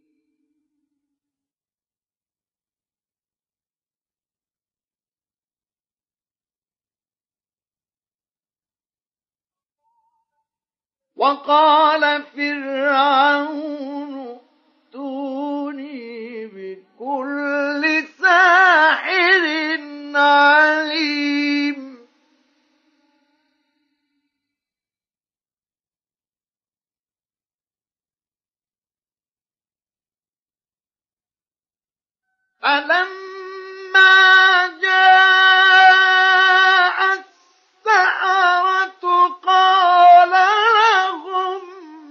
وقال فرعون ائتوني بكل ساحر عليم فلما جاء السحرة قال لهم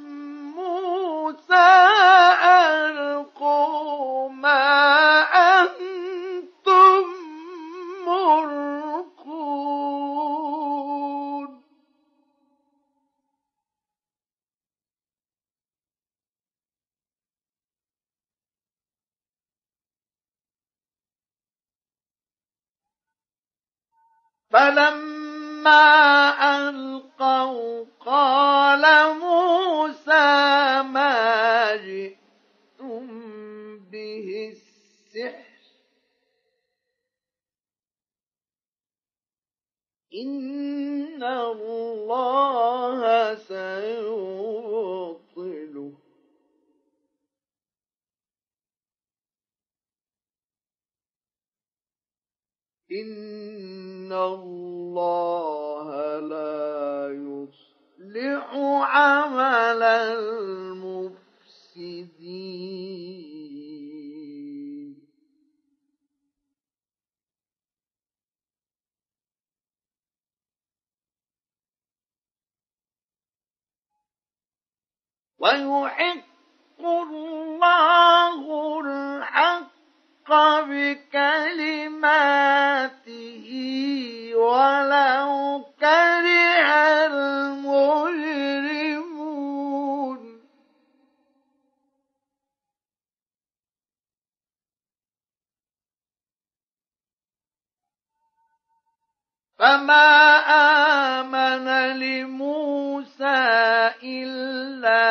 موسى ألقوا ما أنتم ملقون فلما ألقوا قال موسى ما جئتم به السحر إن الله سيبطله إن الله لا يصلح عمل المفسدين ويحق اللَّهُ الْحَقَّ بِكَلِمَاتِهِ وَلَوْ كَرِهَ الْمُجْرِمُونَ فَمَا آمَنَ لِمُوسَىٰ إِلَّا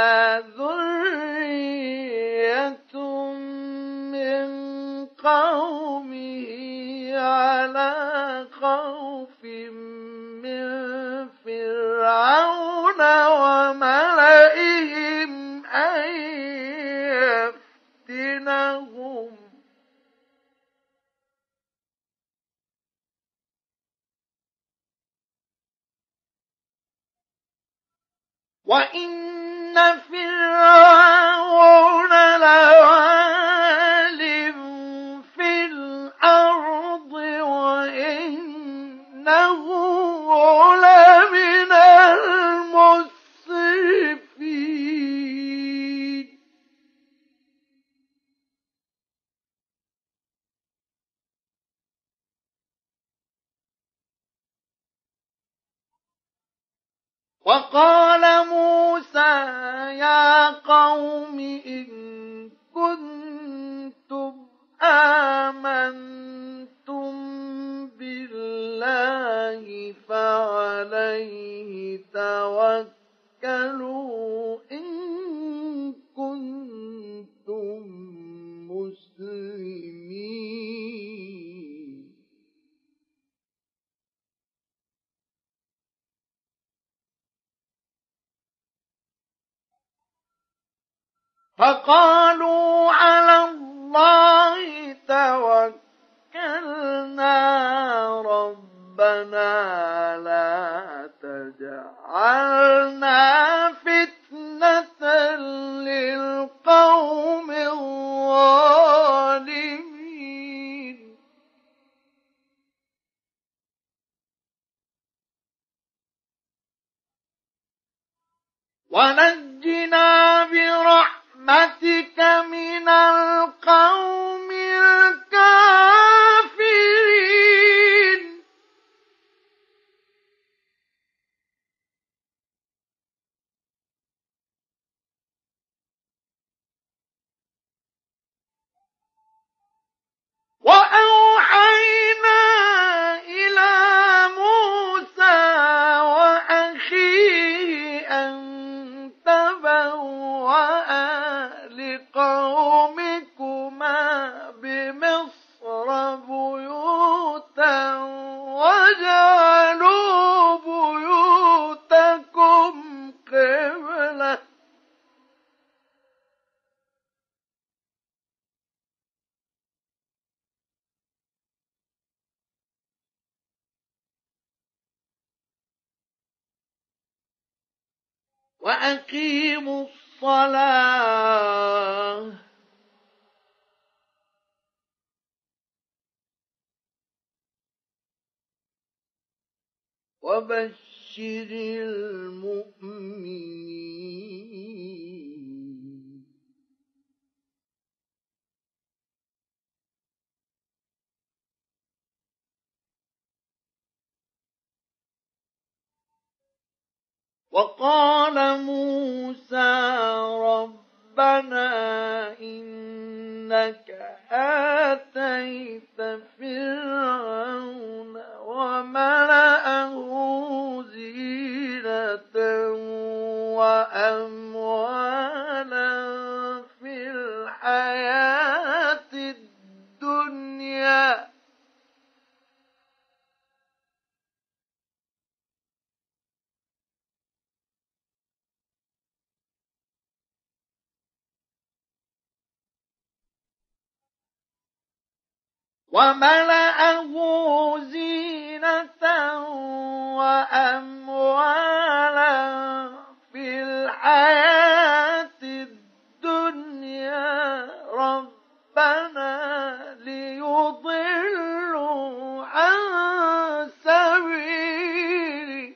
ذُرِّيَّةٌ مِّن قَوْمِهِ عَلَىٰ خَوْفٍ مِّن فِرْعَوْنَ وَمَلَئِهِمْ أَن يَفْتِنَهُمْ وَإِنَّ فِرْعَوْنَ لَعَالٍ فِي الْأَرْضِ وَإِنَّهُ لَمِنَ الْمُسْرِفِينَ وَقَالَ مُوسَىٰ يَا قَوْمِ إِن كُنتُمْ آمَنتُم بِاللَّهِ فَعَلَيْهِ تَوَكَّلُوا إِن كُنتُم مُّسْلِمِينَ فَقَالُوا عَلَى اللَّهِ تَوَكَّلْنَا رَبَّنَا لَا تَجْعَلْنَا فِتْنَةً لِّلْقَوْمِ الظَّالِمِينَ وَنَجِّنَا بِرَحْمَتِكَ مِنَ الْقَوْمِ الْكَافِرِينَ وَأَوْحَيْنَا إِلَىٰ مُوسَىٰ وَأَخِيهِ أَن تَبَوَّآ لِقَوْمِكُمَا بِمِصْرَ بُيُوتًا وَاجْعَلُوا بُيُوتَكُمْ قِبْلَةً وَأَقِيمُوا الصَّلَاةَ وَبَشِّرِ الْمُؤْمِنِينَ وَقَالَ مُوسَىٰ رَبَّنَا إِنَّكَ آتَيْتَ فِرْعَوْنَ وَمَلَأَهُ زِينَةً وَأَمْوَالًا فِي الْحَيَاةِ الدُّنْيَا وَمَلَأَهُ زِينَةً وَأَمْوَالًا فِي الْحَيَاةِ الدُّنْيَا رَبَّنَا لِيُضِلُّوا عَن سَبِيلِكَ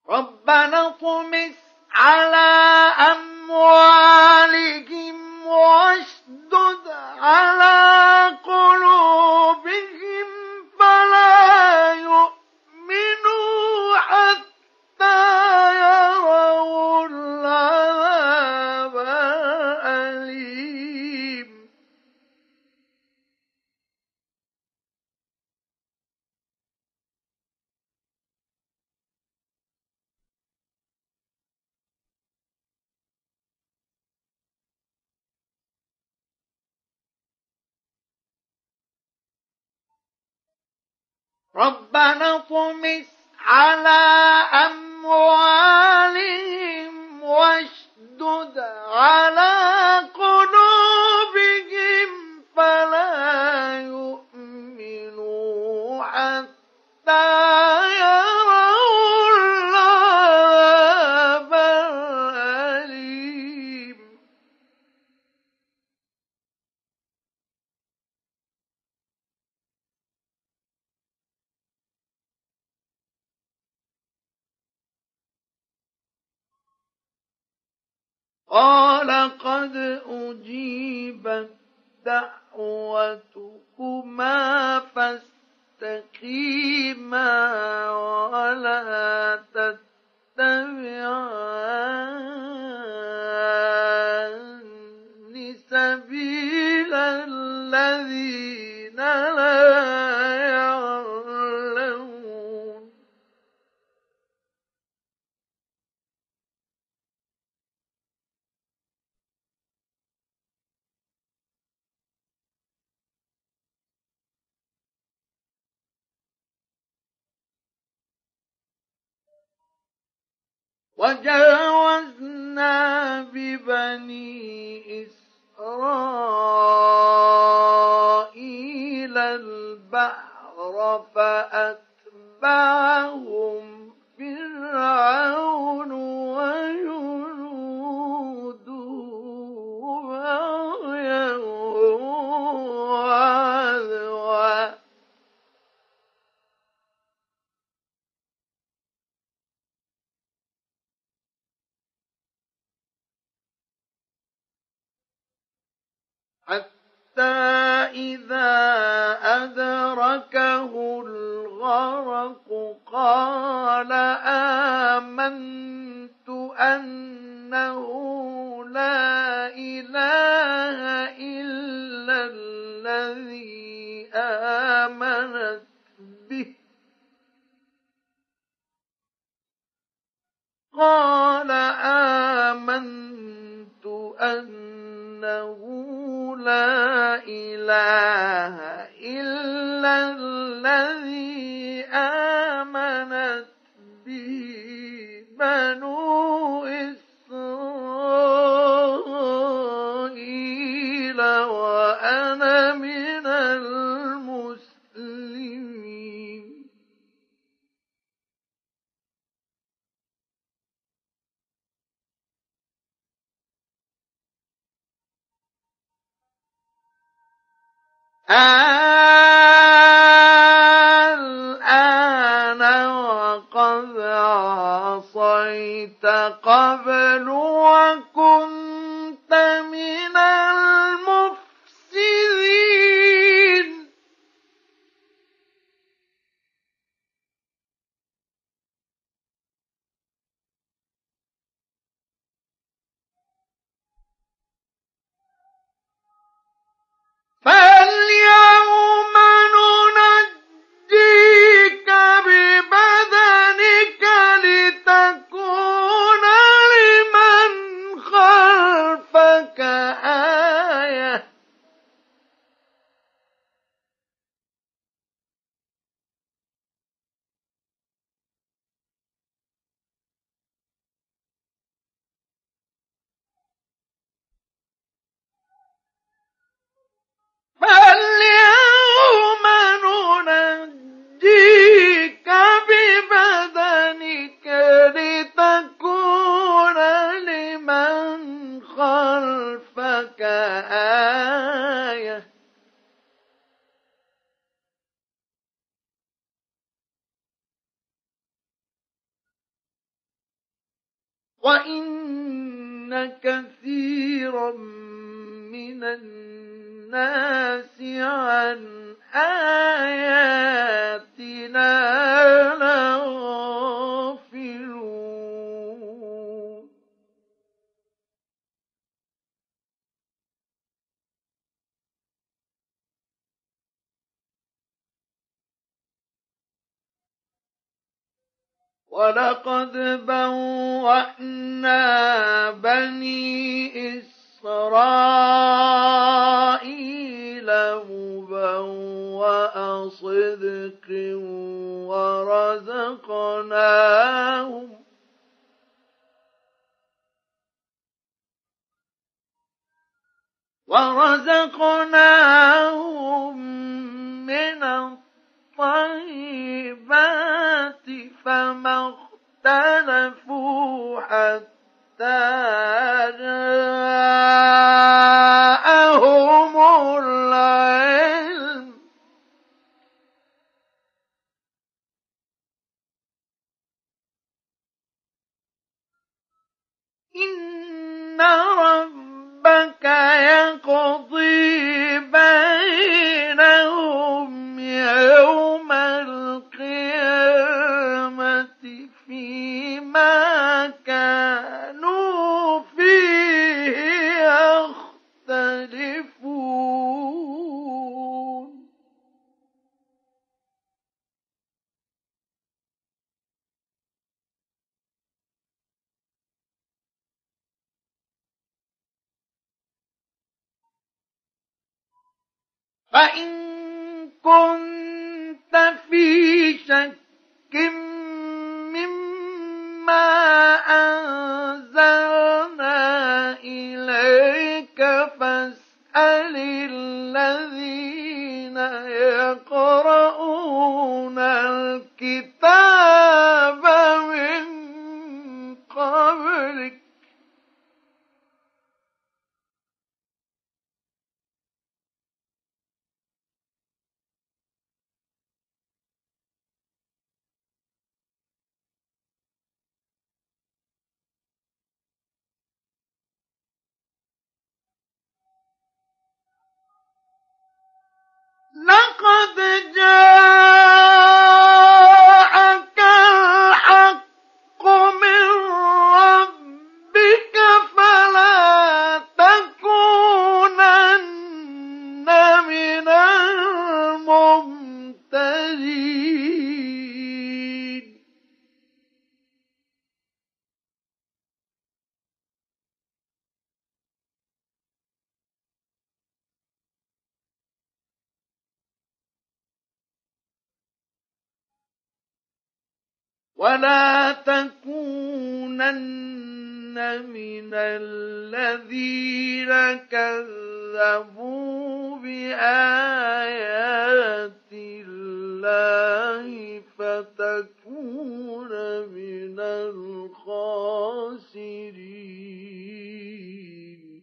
ربنا اطمس على أموالهم واشدد على قلوبهم فلا يؤمنوا حتى يروا العذاب الأليم. ربنا اطمس على أموالهم واشدد على قلوبهم فلا يؤمنوا حتى يروا العذاب الأليم. قال قد أجيبت دعوتكما فاستقيما ولا تتبعان سبيل الذين لا يعلمون. وجاوزنا ببني إسرائيل البحر فأتبعهم فرعون وجنوده بغيا وعدوا حتى إذا أدركه الغرق قال آمنت أنه لا إله إلا الذي آمنت به قال آمنت أنه لا إله إلا الذي آمنت به بنو إسرائيل وأنا من المسلمين. الآن وقد عصيت قبل وكنت من المفسدين. فاليوم ننجيك ببدنك لتكون لمن خلفك وإن كثيرا من الناس عن آياتنا لغافلون ولقد بوأنا بني إسرائيل مبوأ صدق ورزقناهم ورزقناهم من الطيبات فما اختلفوا حتى جاءهم العلم إن ربك يقضي بينهم يوم القيامة فيما كانوا فيه يختلفون فإن كنت في شك مما أنزلنا إليك فاسأل الذين يقرؤون الكتاب من قبلك لقد جاءك الحق من ربك فلا تكونن من الممترين ولا تكونن من الذين كذبوا بآيات الله فتكون من الخاسرين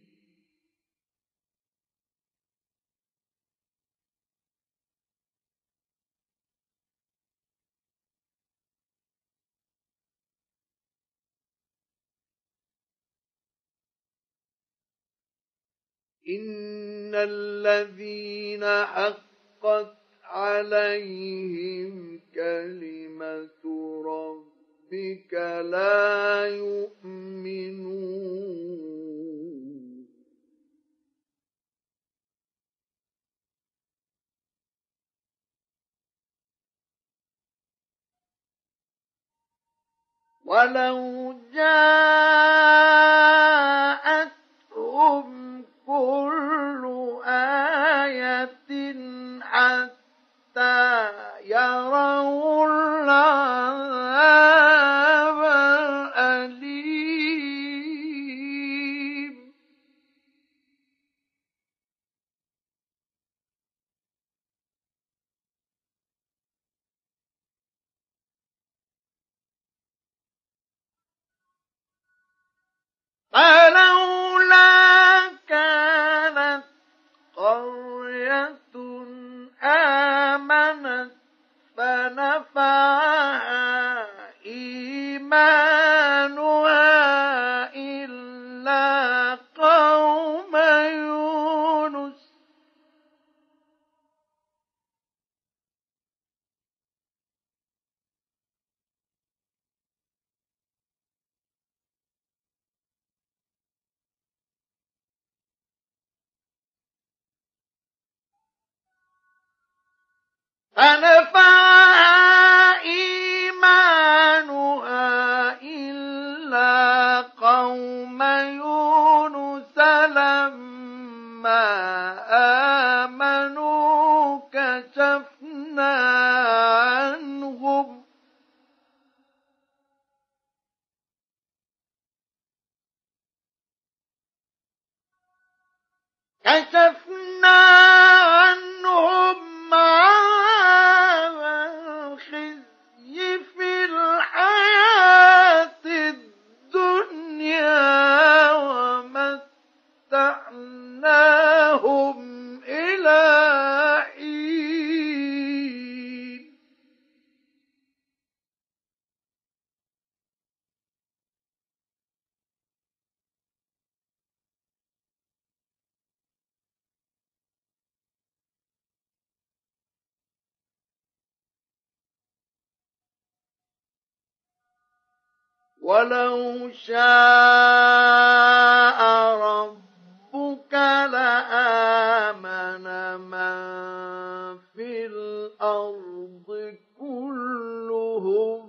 إن الذين حقت عليهم كلمة ربك لا يؤمنون ولو جاءتهم كل آية حتى يروا العذاب الأليم فلولا كانت قرية آمنت فنفعها إيمانها فنفعها إيمانها إلا قوم يونس لما آمنوا كشفنا عنهم كشفنا عنهم عذاب الخزي في الحياة الدنيا ومتعناهم إلى حين ولو شاء ربك لآمن من في الأرض كلهم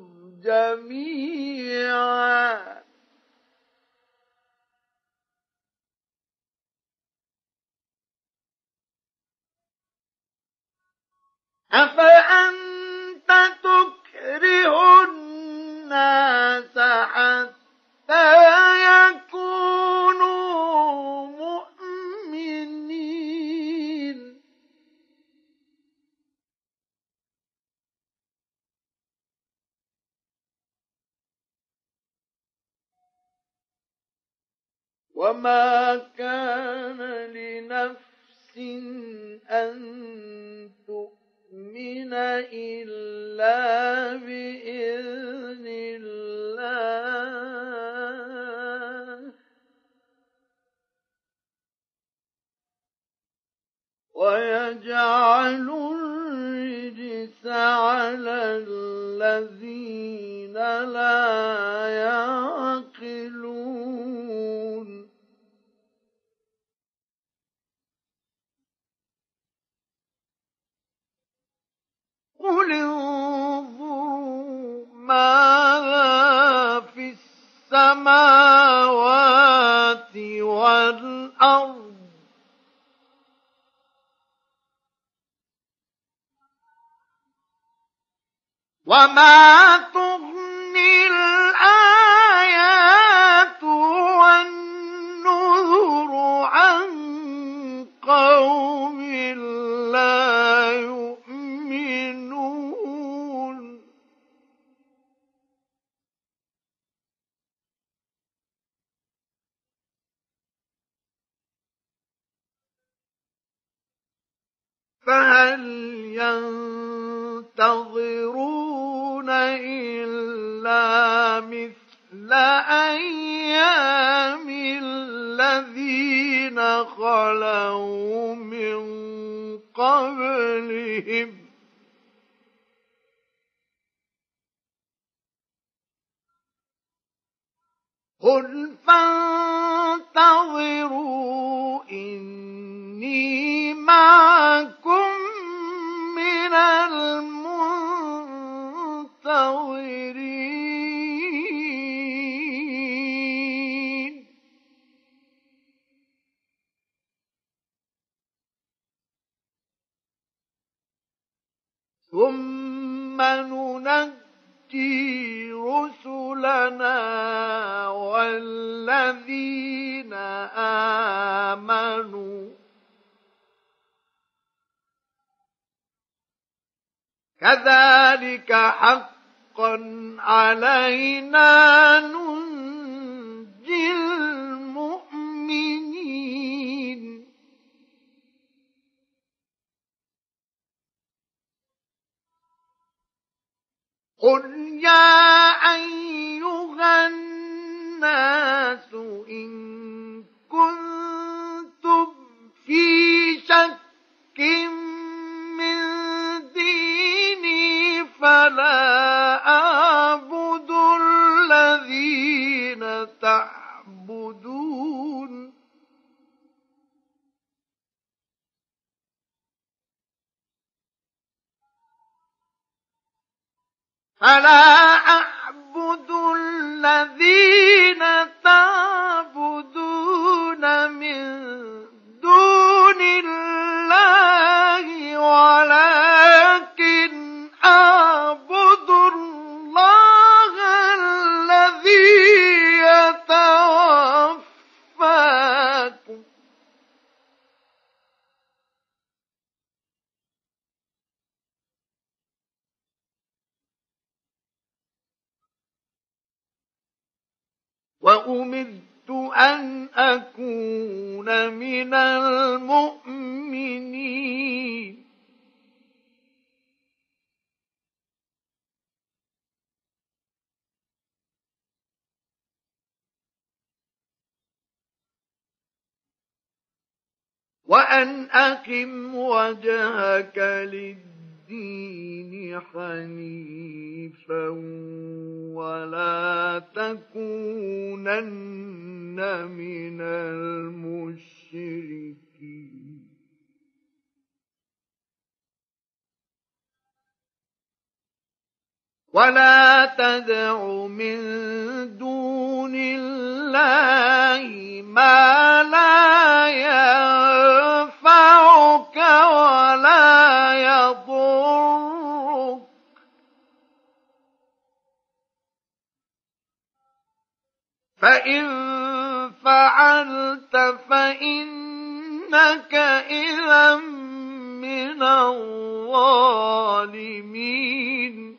جميعا أفأنت تكره الناس حتى يكونوا مؤمنين وما كان لنفس أن تؤمن إلا بإذن الله ويجعل الرجس على الذين لا يعقلون قل انظروا ماذا في السماوات والأرض وما تغني الآيات والنذر عن قوم لا يؤمنون فهل ينتظرون إلا مثل أيام الذين خلوا من قبلهم قل فانتظروا إني معكم من المنتظرين ثم ننجي رسلنا والذين آمنوا كذلك حقا علينا ننجي المؤمنين قل يا أيها الناس إن كنتم في شك من ديني فلا أعبد الذين تعبدون فلا أعبد الذين تعبدون من دون الله ولكن أعبد الله الذي يتوفاكم وأمرت أن أكون من المؤمنين وأن أقم وجهك للدين حنيفا ولا تكونن من المشركين ولا تدع من دون الله ما لا ينفعك ولا يضرك فإن فعلت فإنك إذا من الظالمين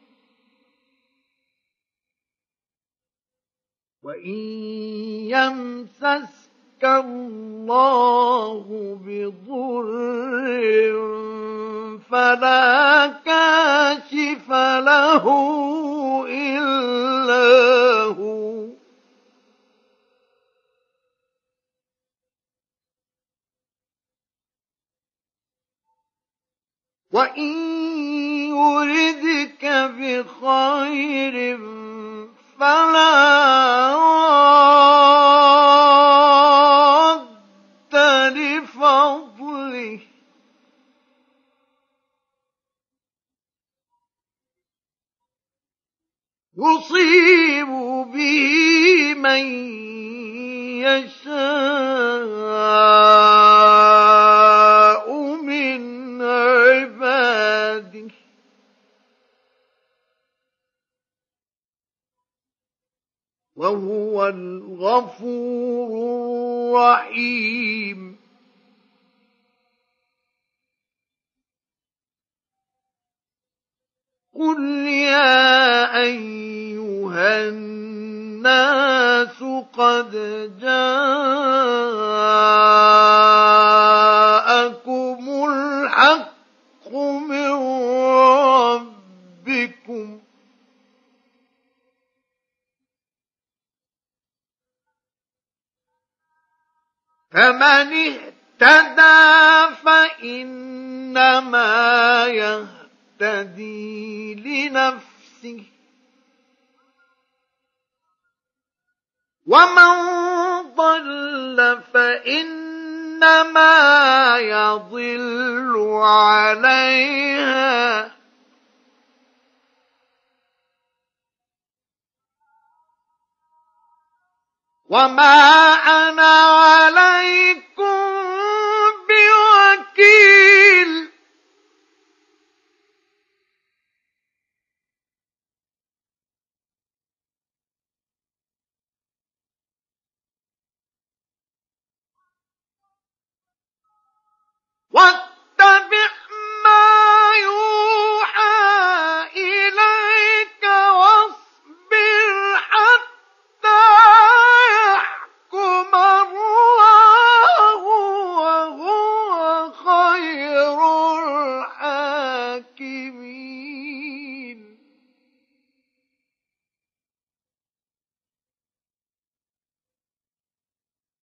وإن يمسسك الله بضر فلا كاشف له إلا هو وإن يردك بخير فلا راد لفضله يصيب به من يشاء من عباده وهو الغفور الرحيم قل يا أيها الناس قد جاءكم الحق من ربكم فمن اهتدى فإنما يهتدي لنفسه ومن ضل فإنما يضل عليها وما أنا عليكم بوكيل وكفى